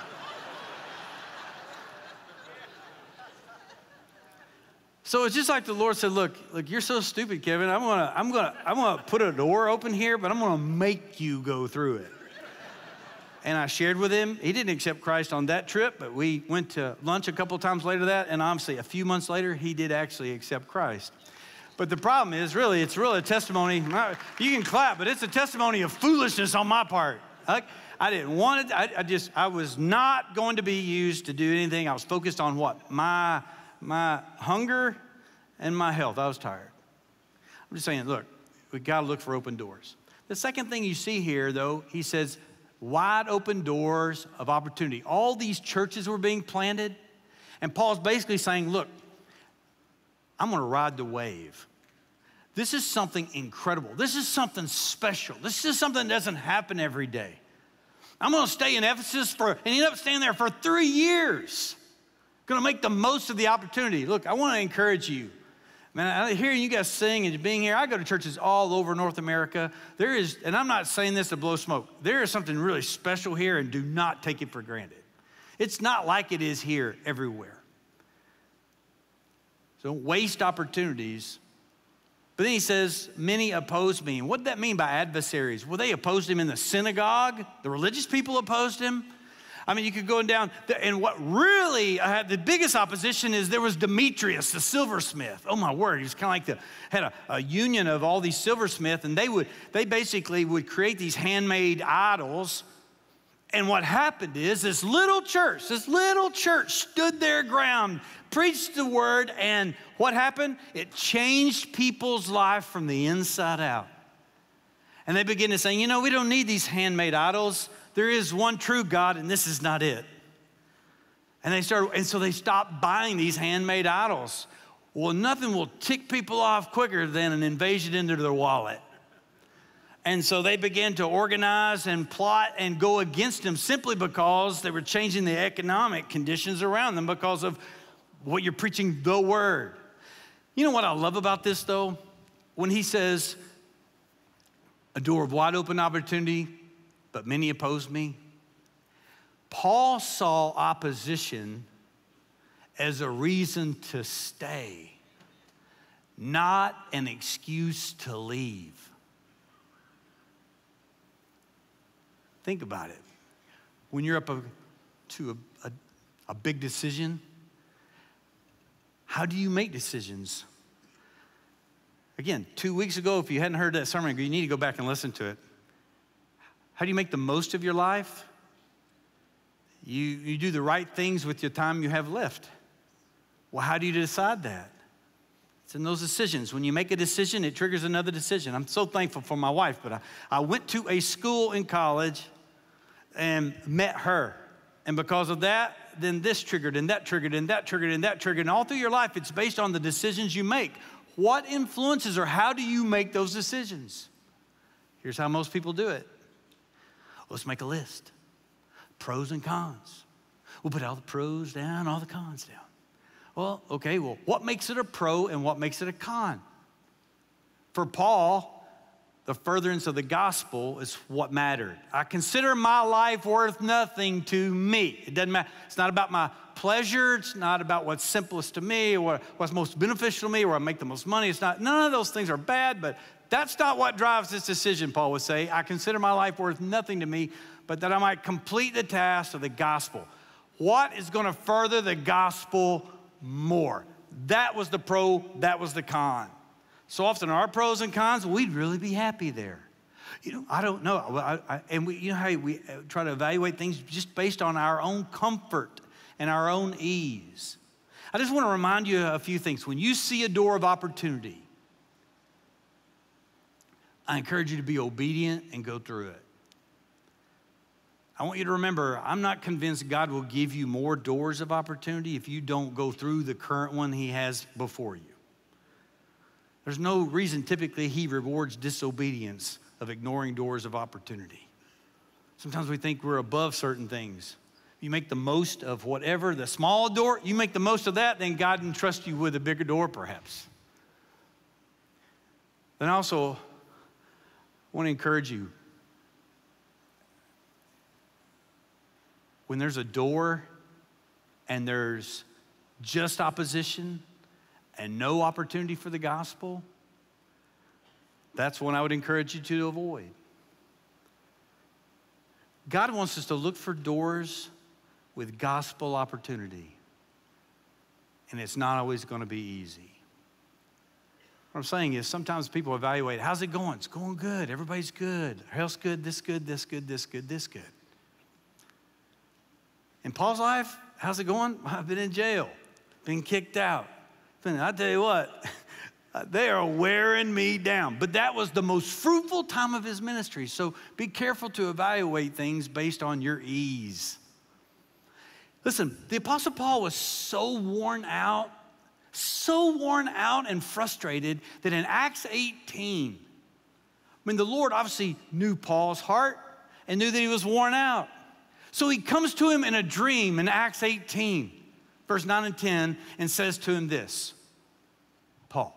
So it's just like the Lord said, look, look, you're so stupid, Kevin. I'm gonna, I'm gonna, I'm gonna put a door open here, but I'm gonna make you go through it. And I shared with him. He didn't accept Christ on that trip, but we went to lunch a couple times later that, and obviously a few months later, he did actually accept Christ. But the problem is, really, it's really a testimony. You can clap, but it's a testimony of foolishness on my part. I, I didn't want it. I, I just, I was not going to be used to do anything. I was focused on what? My, my hunger and my health. I was tired. I'm just saying, look, we got to look for open doors. The second thing you see here, though, he says, wide open doors of opportunity. All these churches were being planted, and Paul's basically saying, look, I'm going to ride the wave. This is something incredible. This is something special. This is something that doesn't happen every day. I'm going to stay in Ephesus for, and end up staying there for three years. Going to make the most of the opportunity. Look, I want to encourage you. Man, I hearing you guys sing and being here, I go to churches all over North America. There is, and I'm not saying this to blow smoke, there is something really special here, and do not take it for granted. It's not like it is here everywhere. So don't waste opportunities. But then he says, many oppose me. And what did that mean by adversaries? Well, they opposed him in the synagogue. The religious people opposed him. I mean, you could go down, and what really had the biggest opposition is there was Demetrius, the silversmith. Oh my word, he was kind of like the, had a, a union of all these silversmiths, and they would, they basically would create these handmade idols. And what happened is this little church, this little church stood their ground, preached the word, and what happened? It changed people's life from the inside out. And they began to say, you know, we don't need these handmade idols. There is one true God, and this is not it. And they started, and so they stopped buying these handmade idols. Well, nothing will tick people off quicker than an invasion into their wallet. And so they began to organize and plot and go against him simply because they were changing the economic conditions around them because of what you're preaching, the word. You know what I love about this, though? When he says, a door of wide open opportunity, but many opposed me. Paul saw opposition as a reason to stay, not an excuse to leave. Think about it. When you're up a, to a, a, a big decision, how do you make decisions? Again, two weeks ago, if you hadn't heard that sermon, you need to go back and listen to it. How do you make the most of your life? You, you do the right things with your time you have left. Well, how do you decide that? It's in those decisions. When you make a decision, it triggers another decision. I'm so thankful for my wife, but I, I went to a school in college and met her. And because of that, then this triggered, and that triggered, and that triggered, and that triggered. And all through your life, it's based on the decisions you make. What influences or how do you make those decisions? Here's how most people do it. Let's make a list. Pros and cons. We'll put all the pros down, all the cons down. Well, okay, well, what makes it a pro and what makes it a con? For Paul, the furtherance of the gospel is what mattered. I consider my life worth nothing to me. It doesn't matter. It's not about my pleasure. It's not about what's simplest to me or what's most beneficial to me or I make the most money. It's not, none of those things are bad, but that's not what drives this decision, Paul would say. I consider my life worth nothing to me, but that I might complete the task of the gospel. What is going to further the gospel more? That was the pro, that was the con. So often our pros and cons, we'd really be happy there. You know, I don't know. I, I, and we, you know how we try to evaluate things just based on our own comfort and our own ease. I just want to remind you a few things. When you see a door of opportunity, I encourage you to be obedient and go through it. I want you to remember, I'm not convinced God will give you more doors of opportunity if you don't go through the current one he has before you. There's no reason typically he rewards disobedience of ignoring doors of opportunity. Sometimes we think we're above certain things. You make the most of whatever, the small door, you make the most of that, then God can trust you with a bigger door perhaps. Then also, I want to encourage you. When there's a door and there's just opposition and no opportunity for the gospel, that's one I would encourage you to avoid. God wants us to look for doors with gospel opportunity, and it's not always going to be easy. What I'm saying is sometimes people evaluate, how's it going? It's going good. Everybody's good. Health's good, this good, this good, this good, this good. In Paul's life, how's it going? I've been in jail, been kicked out. I tell you what, they are wearing me down. But that was the most fruitful time of his ministry. So be careful to evaluate things based on your ease. Listen, the Apostle Paul was so worn out, so worn out and frustrated that in Acts eighteen, I mean, the Lord obviously knew Paul's heart and knew that he was worn out. So he comes to him in a dream in Acts eighteen, verse nine and ten, and says to him this, Paul,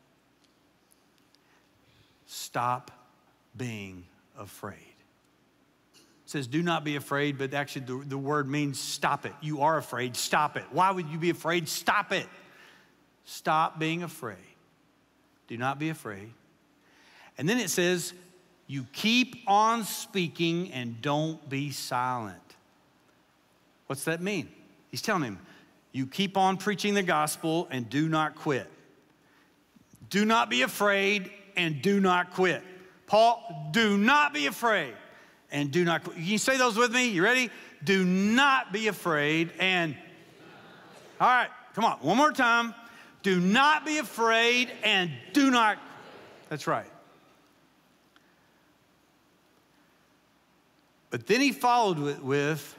stop being afraid. It says, do not be afraid, but actually the, the word means stop it. You are afraid, stop it. Why would you be afraid? Stop it. Stop being afraid. Do not be afraid. And then it says, you keep on speaking and don't be silent. What's that mean? He's telling him, you keep on preaching the gospel and do not quit. Do not be afraid and do not quit. Paul, do not be afraid and do not quit. Can you say those with me? You ready? Do not be afraid and, all right, come on, one more time. Do not be afraid and do not, that's right. But then he followed with, with,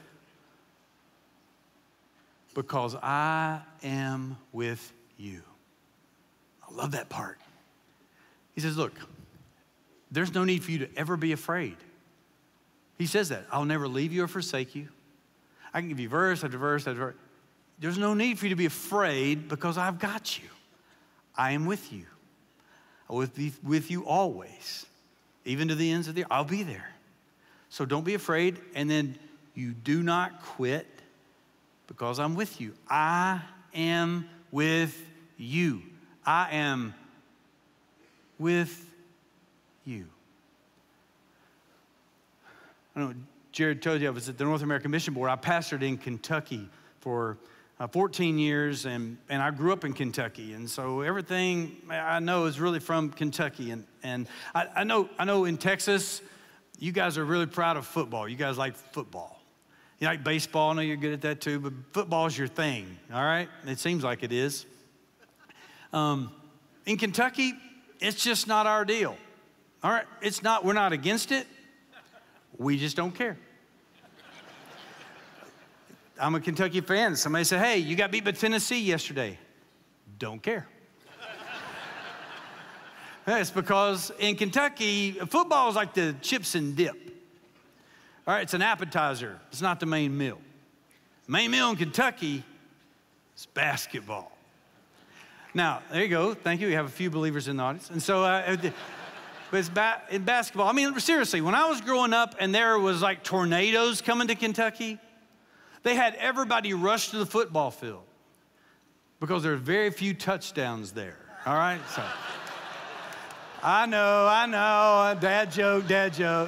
because I am with you. I love that part. He says, look, there's no need for you to ever be afraid. He says that. I'll never leave you or forsake you. I can give you verse after verse after verse. There's no need for you to be afraid because I've got you. I am with you. I will be with you always, even to the ends of the earth. I'll be there. So don't be afraid, and then you do not quit because I'm with you. I am with you. I am with you. I know Jared told you I was at the North American Mission Board. I pastored in Kentucky for uh, fourteen years, and, and I grew up in Kentucky. And so everything I know is really from Kentucky. And, and I, I know I know in Texas, you guys are really proud of football. You guys like football. You like baseball. I know you're good at that too, but football is your thing, all right? It seems like it is. Um, in Kentucky, it's just not our deal, all right? It's not, we're not against it. We just don't care. I'm a Kentucky fan. Somebody said, hey, you got beat by Tennessee yesterday. Don't care. It's because in Kentucky, football is like the chips and dip. All right, it's an appetizer. It's not the main meal. The main meal in Kentucky is basketball. Now, there you go. Thank you. We have a few believers in the audience. And so, uh, but it's ba- in basketball. I mean, seriously, when I was growing up and there was like tornadoes coming to Kentucky, they had everybody rush to the football field because there are very few touchdowns there. All right? So, I know, I know. Dad joke, dad joke.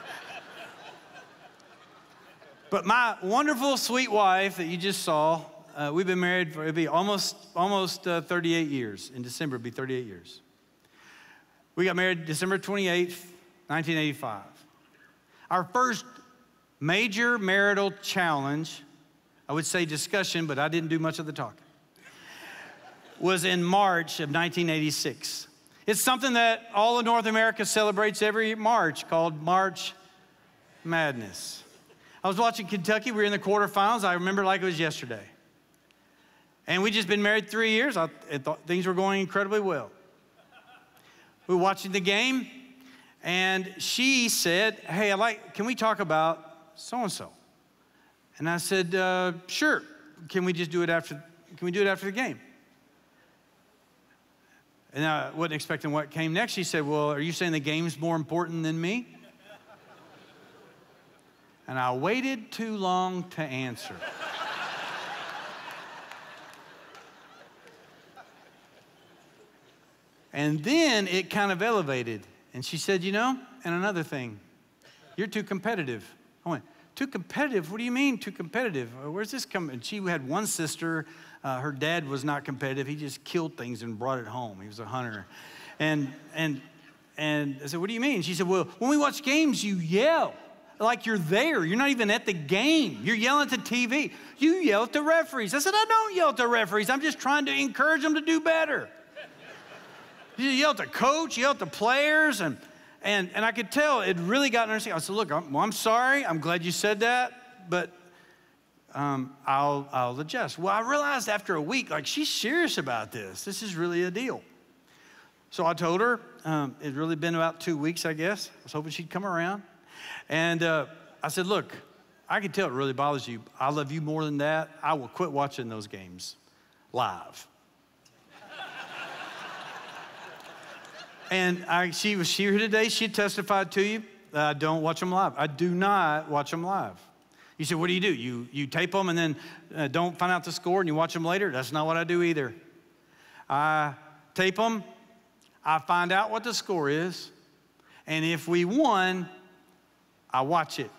But my wonderful, sweet wife that you just saw, uh, we've been married for, it'll be almost, almost uh, thirty-eight years. In December, it'll be thirty-eight years. We got married December twenty-eighth, nineteen eighty-five. Our first major marital challenge, I would say discussion, but I didn't do much of the talking, was in March of nineteen eighty-six. It's something that all of North America celebrates every March called March Madness. I was watching Kentucky. We were in the quarterfinals. I remember like it was yesterday. And we'd just been married three years. I thought things were going incredibly well. We were watching the game, and she said, hey, I like, can we talk about so-and-so? And I said, uh, sure. Can we just do it after, can we do it after the game? And I wasn't expecting what came next. She said, well, are you saying the game's more important than me? And I waited too long to answer. And then it kind of elevated. And she said, you know, and another thing, you're too competitive. I went, too competitive? What do you mean too competitive? Where's this coming? And she had one sister. Uh, her dad was not competitive. He just killed things and brought it home. He was a hunter. And, and, and I said, what do you mean? She said, well, when we watch games, you yell like you're there. You're not even at the game. You're yelling at the T V. You yell at the referees. I said, I don't yell at the referees. I'm just trying to encourage them to do better. You yell at the coach, you yell at the players, and, and, and I could tell it really got understanding. I said, look, I'm, well, I'm sorry. I'm glad you said that, but um, I'll, I'll adjust. Well, I realized after a week, like, she's serious about this. This is really a deal. So I told her, um, it'd really been about two weeks, I guess. I was hoping she'd come around. And uh, I said, look, I can tell it really bothers you. I love you more than that. I will quit watching those games live. And I, she was here today. She testified to you that I don't watch them live. I do not watch them live. You said, what do you do? You, you tape them and then uh, don't find out the score and you watch them later? That's not what I do either. I tape them. I find out what the score is. And if we won, I watch it.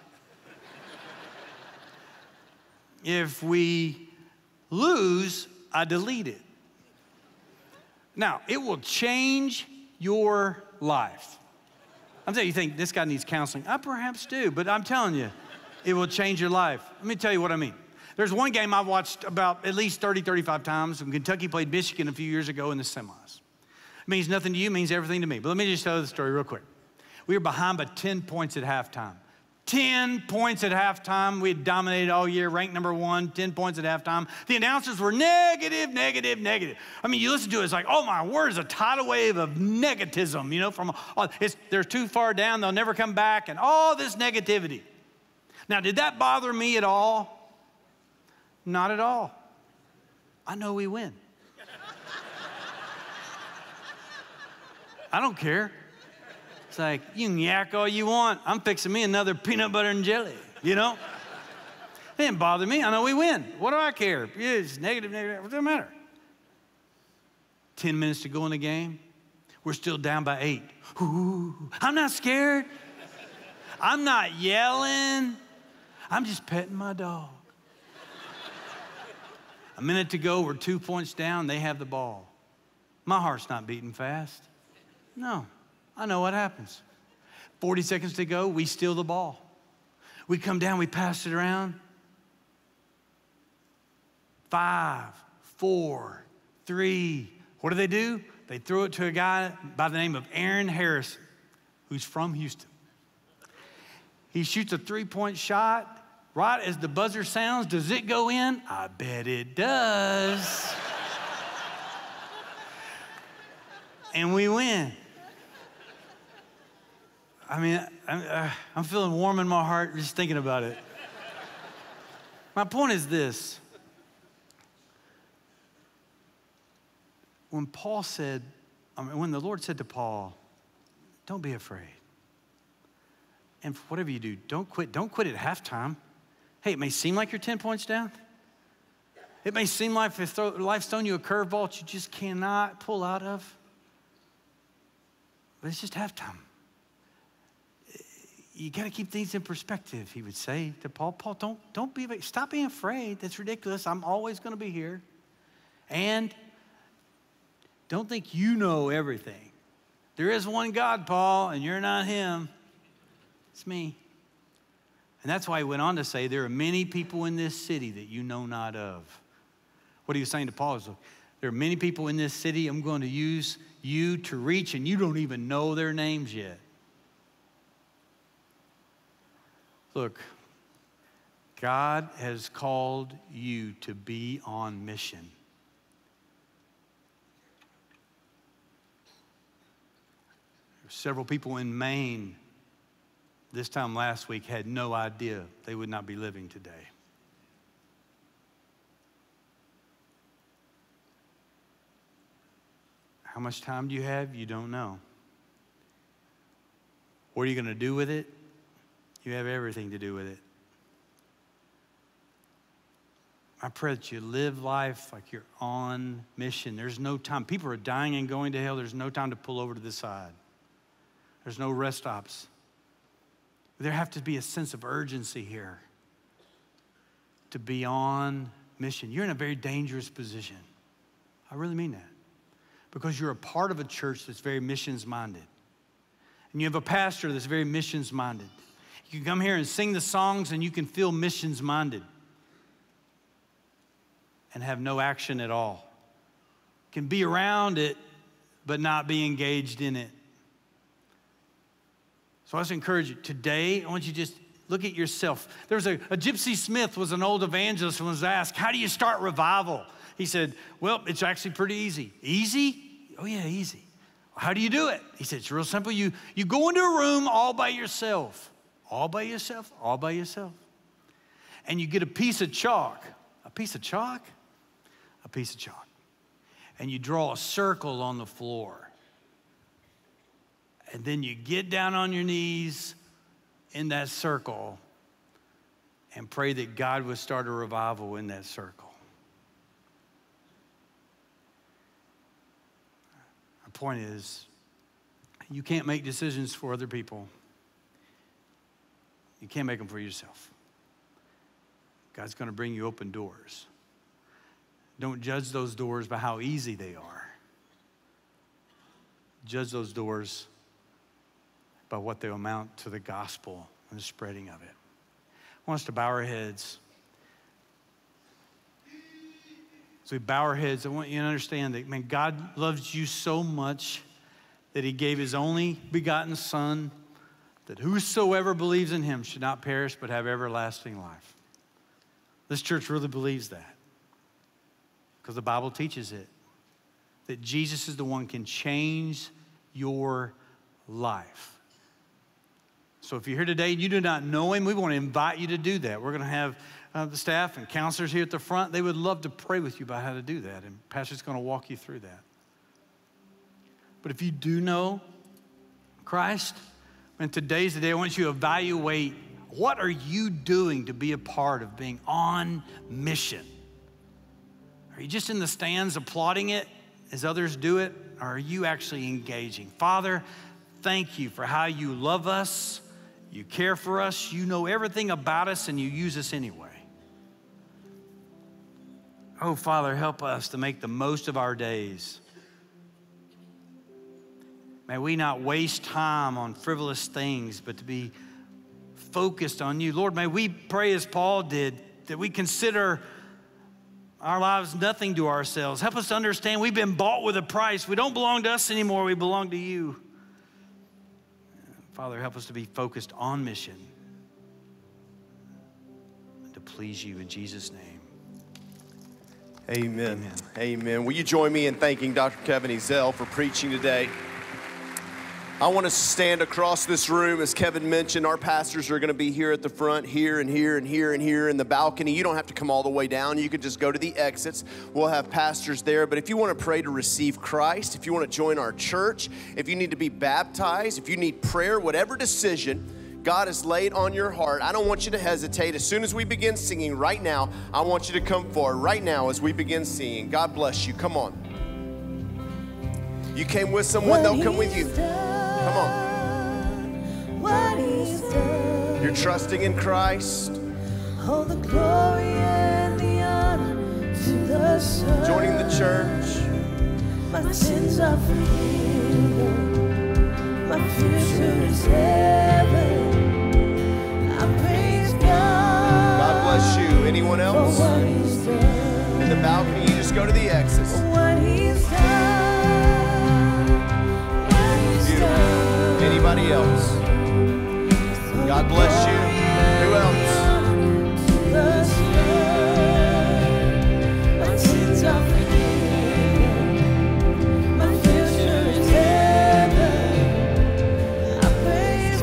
If we lose, I delete it. Now, it will change your life. I'm telling you, you think this guy needs counseling. I perhaps do, but I'm telling you, it will change your life. Let me tell you what I mean. There's one game I've watched about at least thirty, thirty-five times when Kentucky played Michigan a few years ago in the semis. It means nothing to you, it means everything to me. But let me just tell you the story real quick. We were behind by ten points at halftime. ten points at halftime. We had dominated all year, ranked number one, ten points at halftime. The announcers were negative, negative, negative. I mean, you listen to it, it's like, oh my word, it's a tidal wave of negativism, you know, from, oh, it's, they're too far down, they'll never come back, and all this negativity. Now, did that bother me at all? Not at all. I know we win. I don't care. It's like, you can yak all you want. I'm fixing me another peanut butter and jelly, you know? It didn't bother me. I know we win. What do I care? Yeah, it's negative, negative. What does it matter? Ten minutes to go in the game. We're still down by eight. Ooh, I'm not scared. I'm not yelling. I'm just petting my dog. A minute to go. We're two points down. They have the ball. My heart's not beating fast. No. I know what happens. forty seconds to go, we steal the ball. We come down, we pass it around. Five, four, three. What do they do? They throw it to a guy by the name of Aaron Harrison, who's from Houston. He shoots a three-point shot. Right as the buzzer sounds, does it go in? I bet it does. And we win. I mean, I, I'm feeling warm in my heart just thinking about it. My point is this. When Paul said, I mean, when the Lord said to Paul, don't be afraid. And whatever you do, don't quit. Don't quit at halftime. Hey, it may seem like you're ten points down. It may seem like life's thrown you a curveball that you just cannot pull out of. But it's just halftime. You got to keep things in perspective, he would say to Paul. Paul, don't, don't be, stop being afraid. That's ridiculous. I'm always going to be here. And don't think you know everything. There is one God, Paul, and you're not him. It's me. And that's why he went on to say, there are many people in this city that you know not of. What he was saying to Paul is, look, there are many people in this city I'm going to use you to reach, and you don't even know their names yet. Look, God has called you to be on mission. Several people in Maine this time last week had no idea they would not be living today. How much time do you have? You don't know. What are you going to do with it? You have everything to do with it. I pray that you live life like you're on mission. There's no time. People are dying and going to hell. There's no time to pull over to the side. There's no rest stops. There have to be a sense of urgency here to be on mission. You're in a very dangerous position. I really mean that. Because you're a part of a church that's very missions-minded. And you have a pastor that's very missions-minded. You can come here and sing the songs and you can feel missions-minded and have no action at all. You can be around it, but not be engaged in it. So I just encourage you, today, I want you to just look at yourself. There was a, a Gypsy Smith was an old evangelist and was asked, how do you start revival? He said, well, it's actually pretty easy. Easy? Oh yeah, easy. How do you do it? He said, it's real simple. You, you go into a room all by yourself. All by yourself, all by yourself. And you get a piece of chalk. A piece of chalk? A piece of chalk. And you draw a circle on the floor. And then you get down on your knees in that circle and pray that God would start a revival in that circle. My point is, you can't make decisions for other people. You can't make them for yourself. God's going to bring you open doors. Don't judge those doors by how easy they are. Judge those doors by what they amount to the gospel and the spreading of it. I want us to bow our heads. As we bow our heads, I want you to understand that, man, God loves you so much that he gave his only begotten Son, that whosoever believes in him should not perish but have everlasting life. This church really believes that because the Bible teaches it, that Jesus is the one who can change your life. So if you're here today and you do not know him, we want to invite you to do that. We're going to have uh, the staff and counselors here at the front. They would love to pray with you about how to do that, and Pastor's going to walk you through that. But if you do know Christ, and today's the day I want you to evaluate, what are you doing to be a part of being on mission? Are you just in the stands applauding it as others do it, or are you actually engaging? Father, thank you for how you love us, you care for us, you know everything about us, and you use us anyway. Oh, Father, help us to make the most of our days. May we not waste time on frivolous things, but to be focused on you. Lord, may we pray as Paul did, that we consider our lives nothing to ourselves. Help us to understand we've been bought with a price. We don't belong to us anymore. We belong to you. Father, help us to be focused on mission and to please you in Jesus' name. Amen. Amen. Amen. Will you join me in thanking Doctor Kevin Ezell for preaching today? I want us to stand across this room. As Kevin mentioned, our pastors are going to be here at the front, here and here and here and here in the balcony. You don't have to come all the way down. You can just go to the exits. We'll have pastors there. But if you want to pray to receive Christ, if you want to join our church, if you need to be baptized, if you need prayer, whatever decision God has laid on your heart, I don't want you to hesitate. As soon as we begin singing right now, I want you to come forward right now as we begin singing. God bless you. Come on. You came with someone, they'll come with you. Come on. What he's done. You're trusting in Christ. All the glory and the honor to the Son. Joining the church. My sins are forgiven. My future is heaven. I praise God. God bless you. Anyone else? For what he's done. In the balcony, you just go to the exits. For what he's done. What he's done. Anybody else? God bless you. Who else? My sins are forgiven. My future is heaven. I praise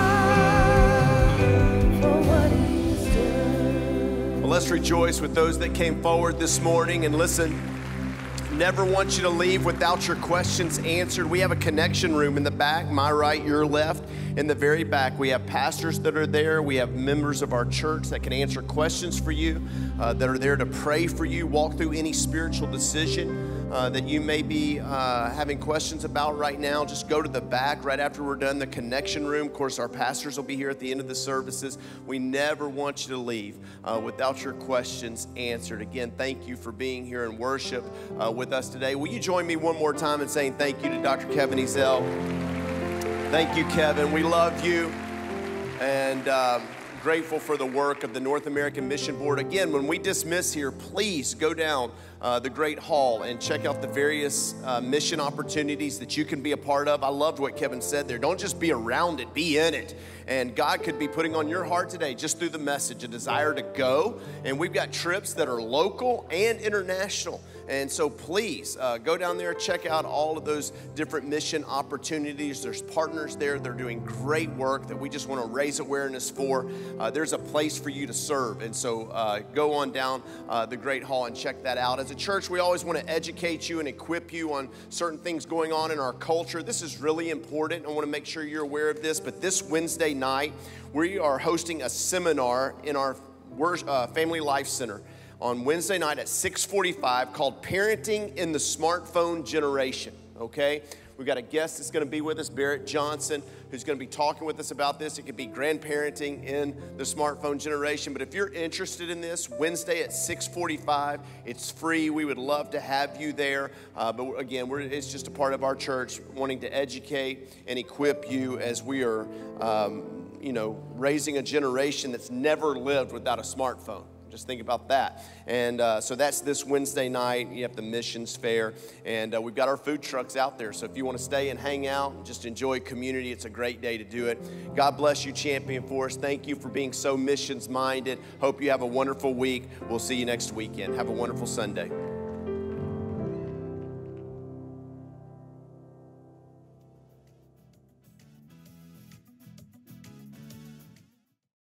God for what he's done. Well, let's rejoice with those that came forward this morning. And listen, never want you to leave without your questions answered. We have a connection room in the back, my right, your left. In the very back, we have pastors that are there. We have members of our church that can answer questions for you, uh, that are there to pray for you, walk through any spiritual decision uh, that you may be uh, having questions about right now. Just go to the back right after we're done, the connection room. Of course, our pastors will be here at the end of the services. We never want you to leave uh, without your questions answered. Again, thank you for being here in worship uh, with us today. Will you join me one more time in saying thank you to Doctor Kevin Ezell? Thank you, Kevin. We love you and um, grateful for the work of the North American Mission Board. Again, when we dismiss here, please go down uh, the Great Hall and check out the various uh, mission opportunities that you can be a part of. I loved what Kevin said there. Don't just be around it, be in it. And God could be putting on your heart today, just through the message, a desire to go. And we've got trips that are local and international. And so please uh, go down there, check out all of those different mission opportunities. There's partners there. They're doing great work that we just want to raise awareness for. Uh, there's a place for you to serve. And so uh, go on down uh, the Great Hall and check that out. As a church, we always want to educate you and equip you on certain things going on in our culture. This is really important. I want to make sure you're aware of this. But this Wednesday night, we are hosting a seminar in our uh, Family Life Center on Wednesday night at six forty-five called Parenting in the Smartphone Generation, okay? We've got a guest that's gonna be with us, Barrett Johnson, who's gonna be talking with us about this. It could be grandparenting in the smartphone generation, but if you're interested in this, Wednesday at six forty-five, it's free. We would love to have you there, uh, but again, we're, it's just a part of our church wanting to educate and equip you as we are, um, you know, raising a generation that's never lived without a smartphone. Just think about that. And uh, so that's this Wednesday night. You have the missions fair, and uh, we've got our food trucks out there. So if you want to stay and hang out and just enjoy community, it's a great day to do it. God bless you, Champion Force. Thank you for being so missions minded. Hope you have a wonderful week. We'll see you next weekend. Have a wonderful Sunday.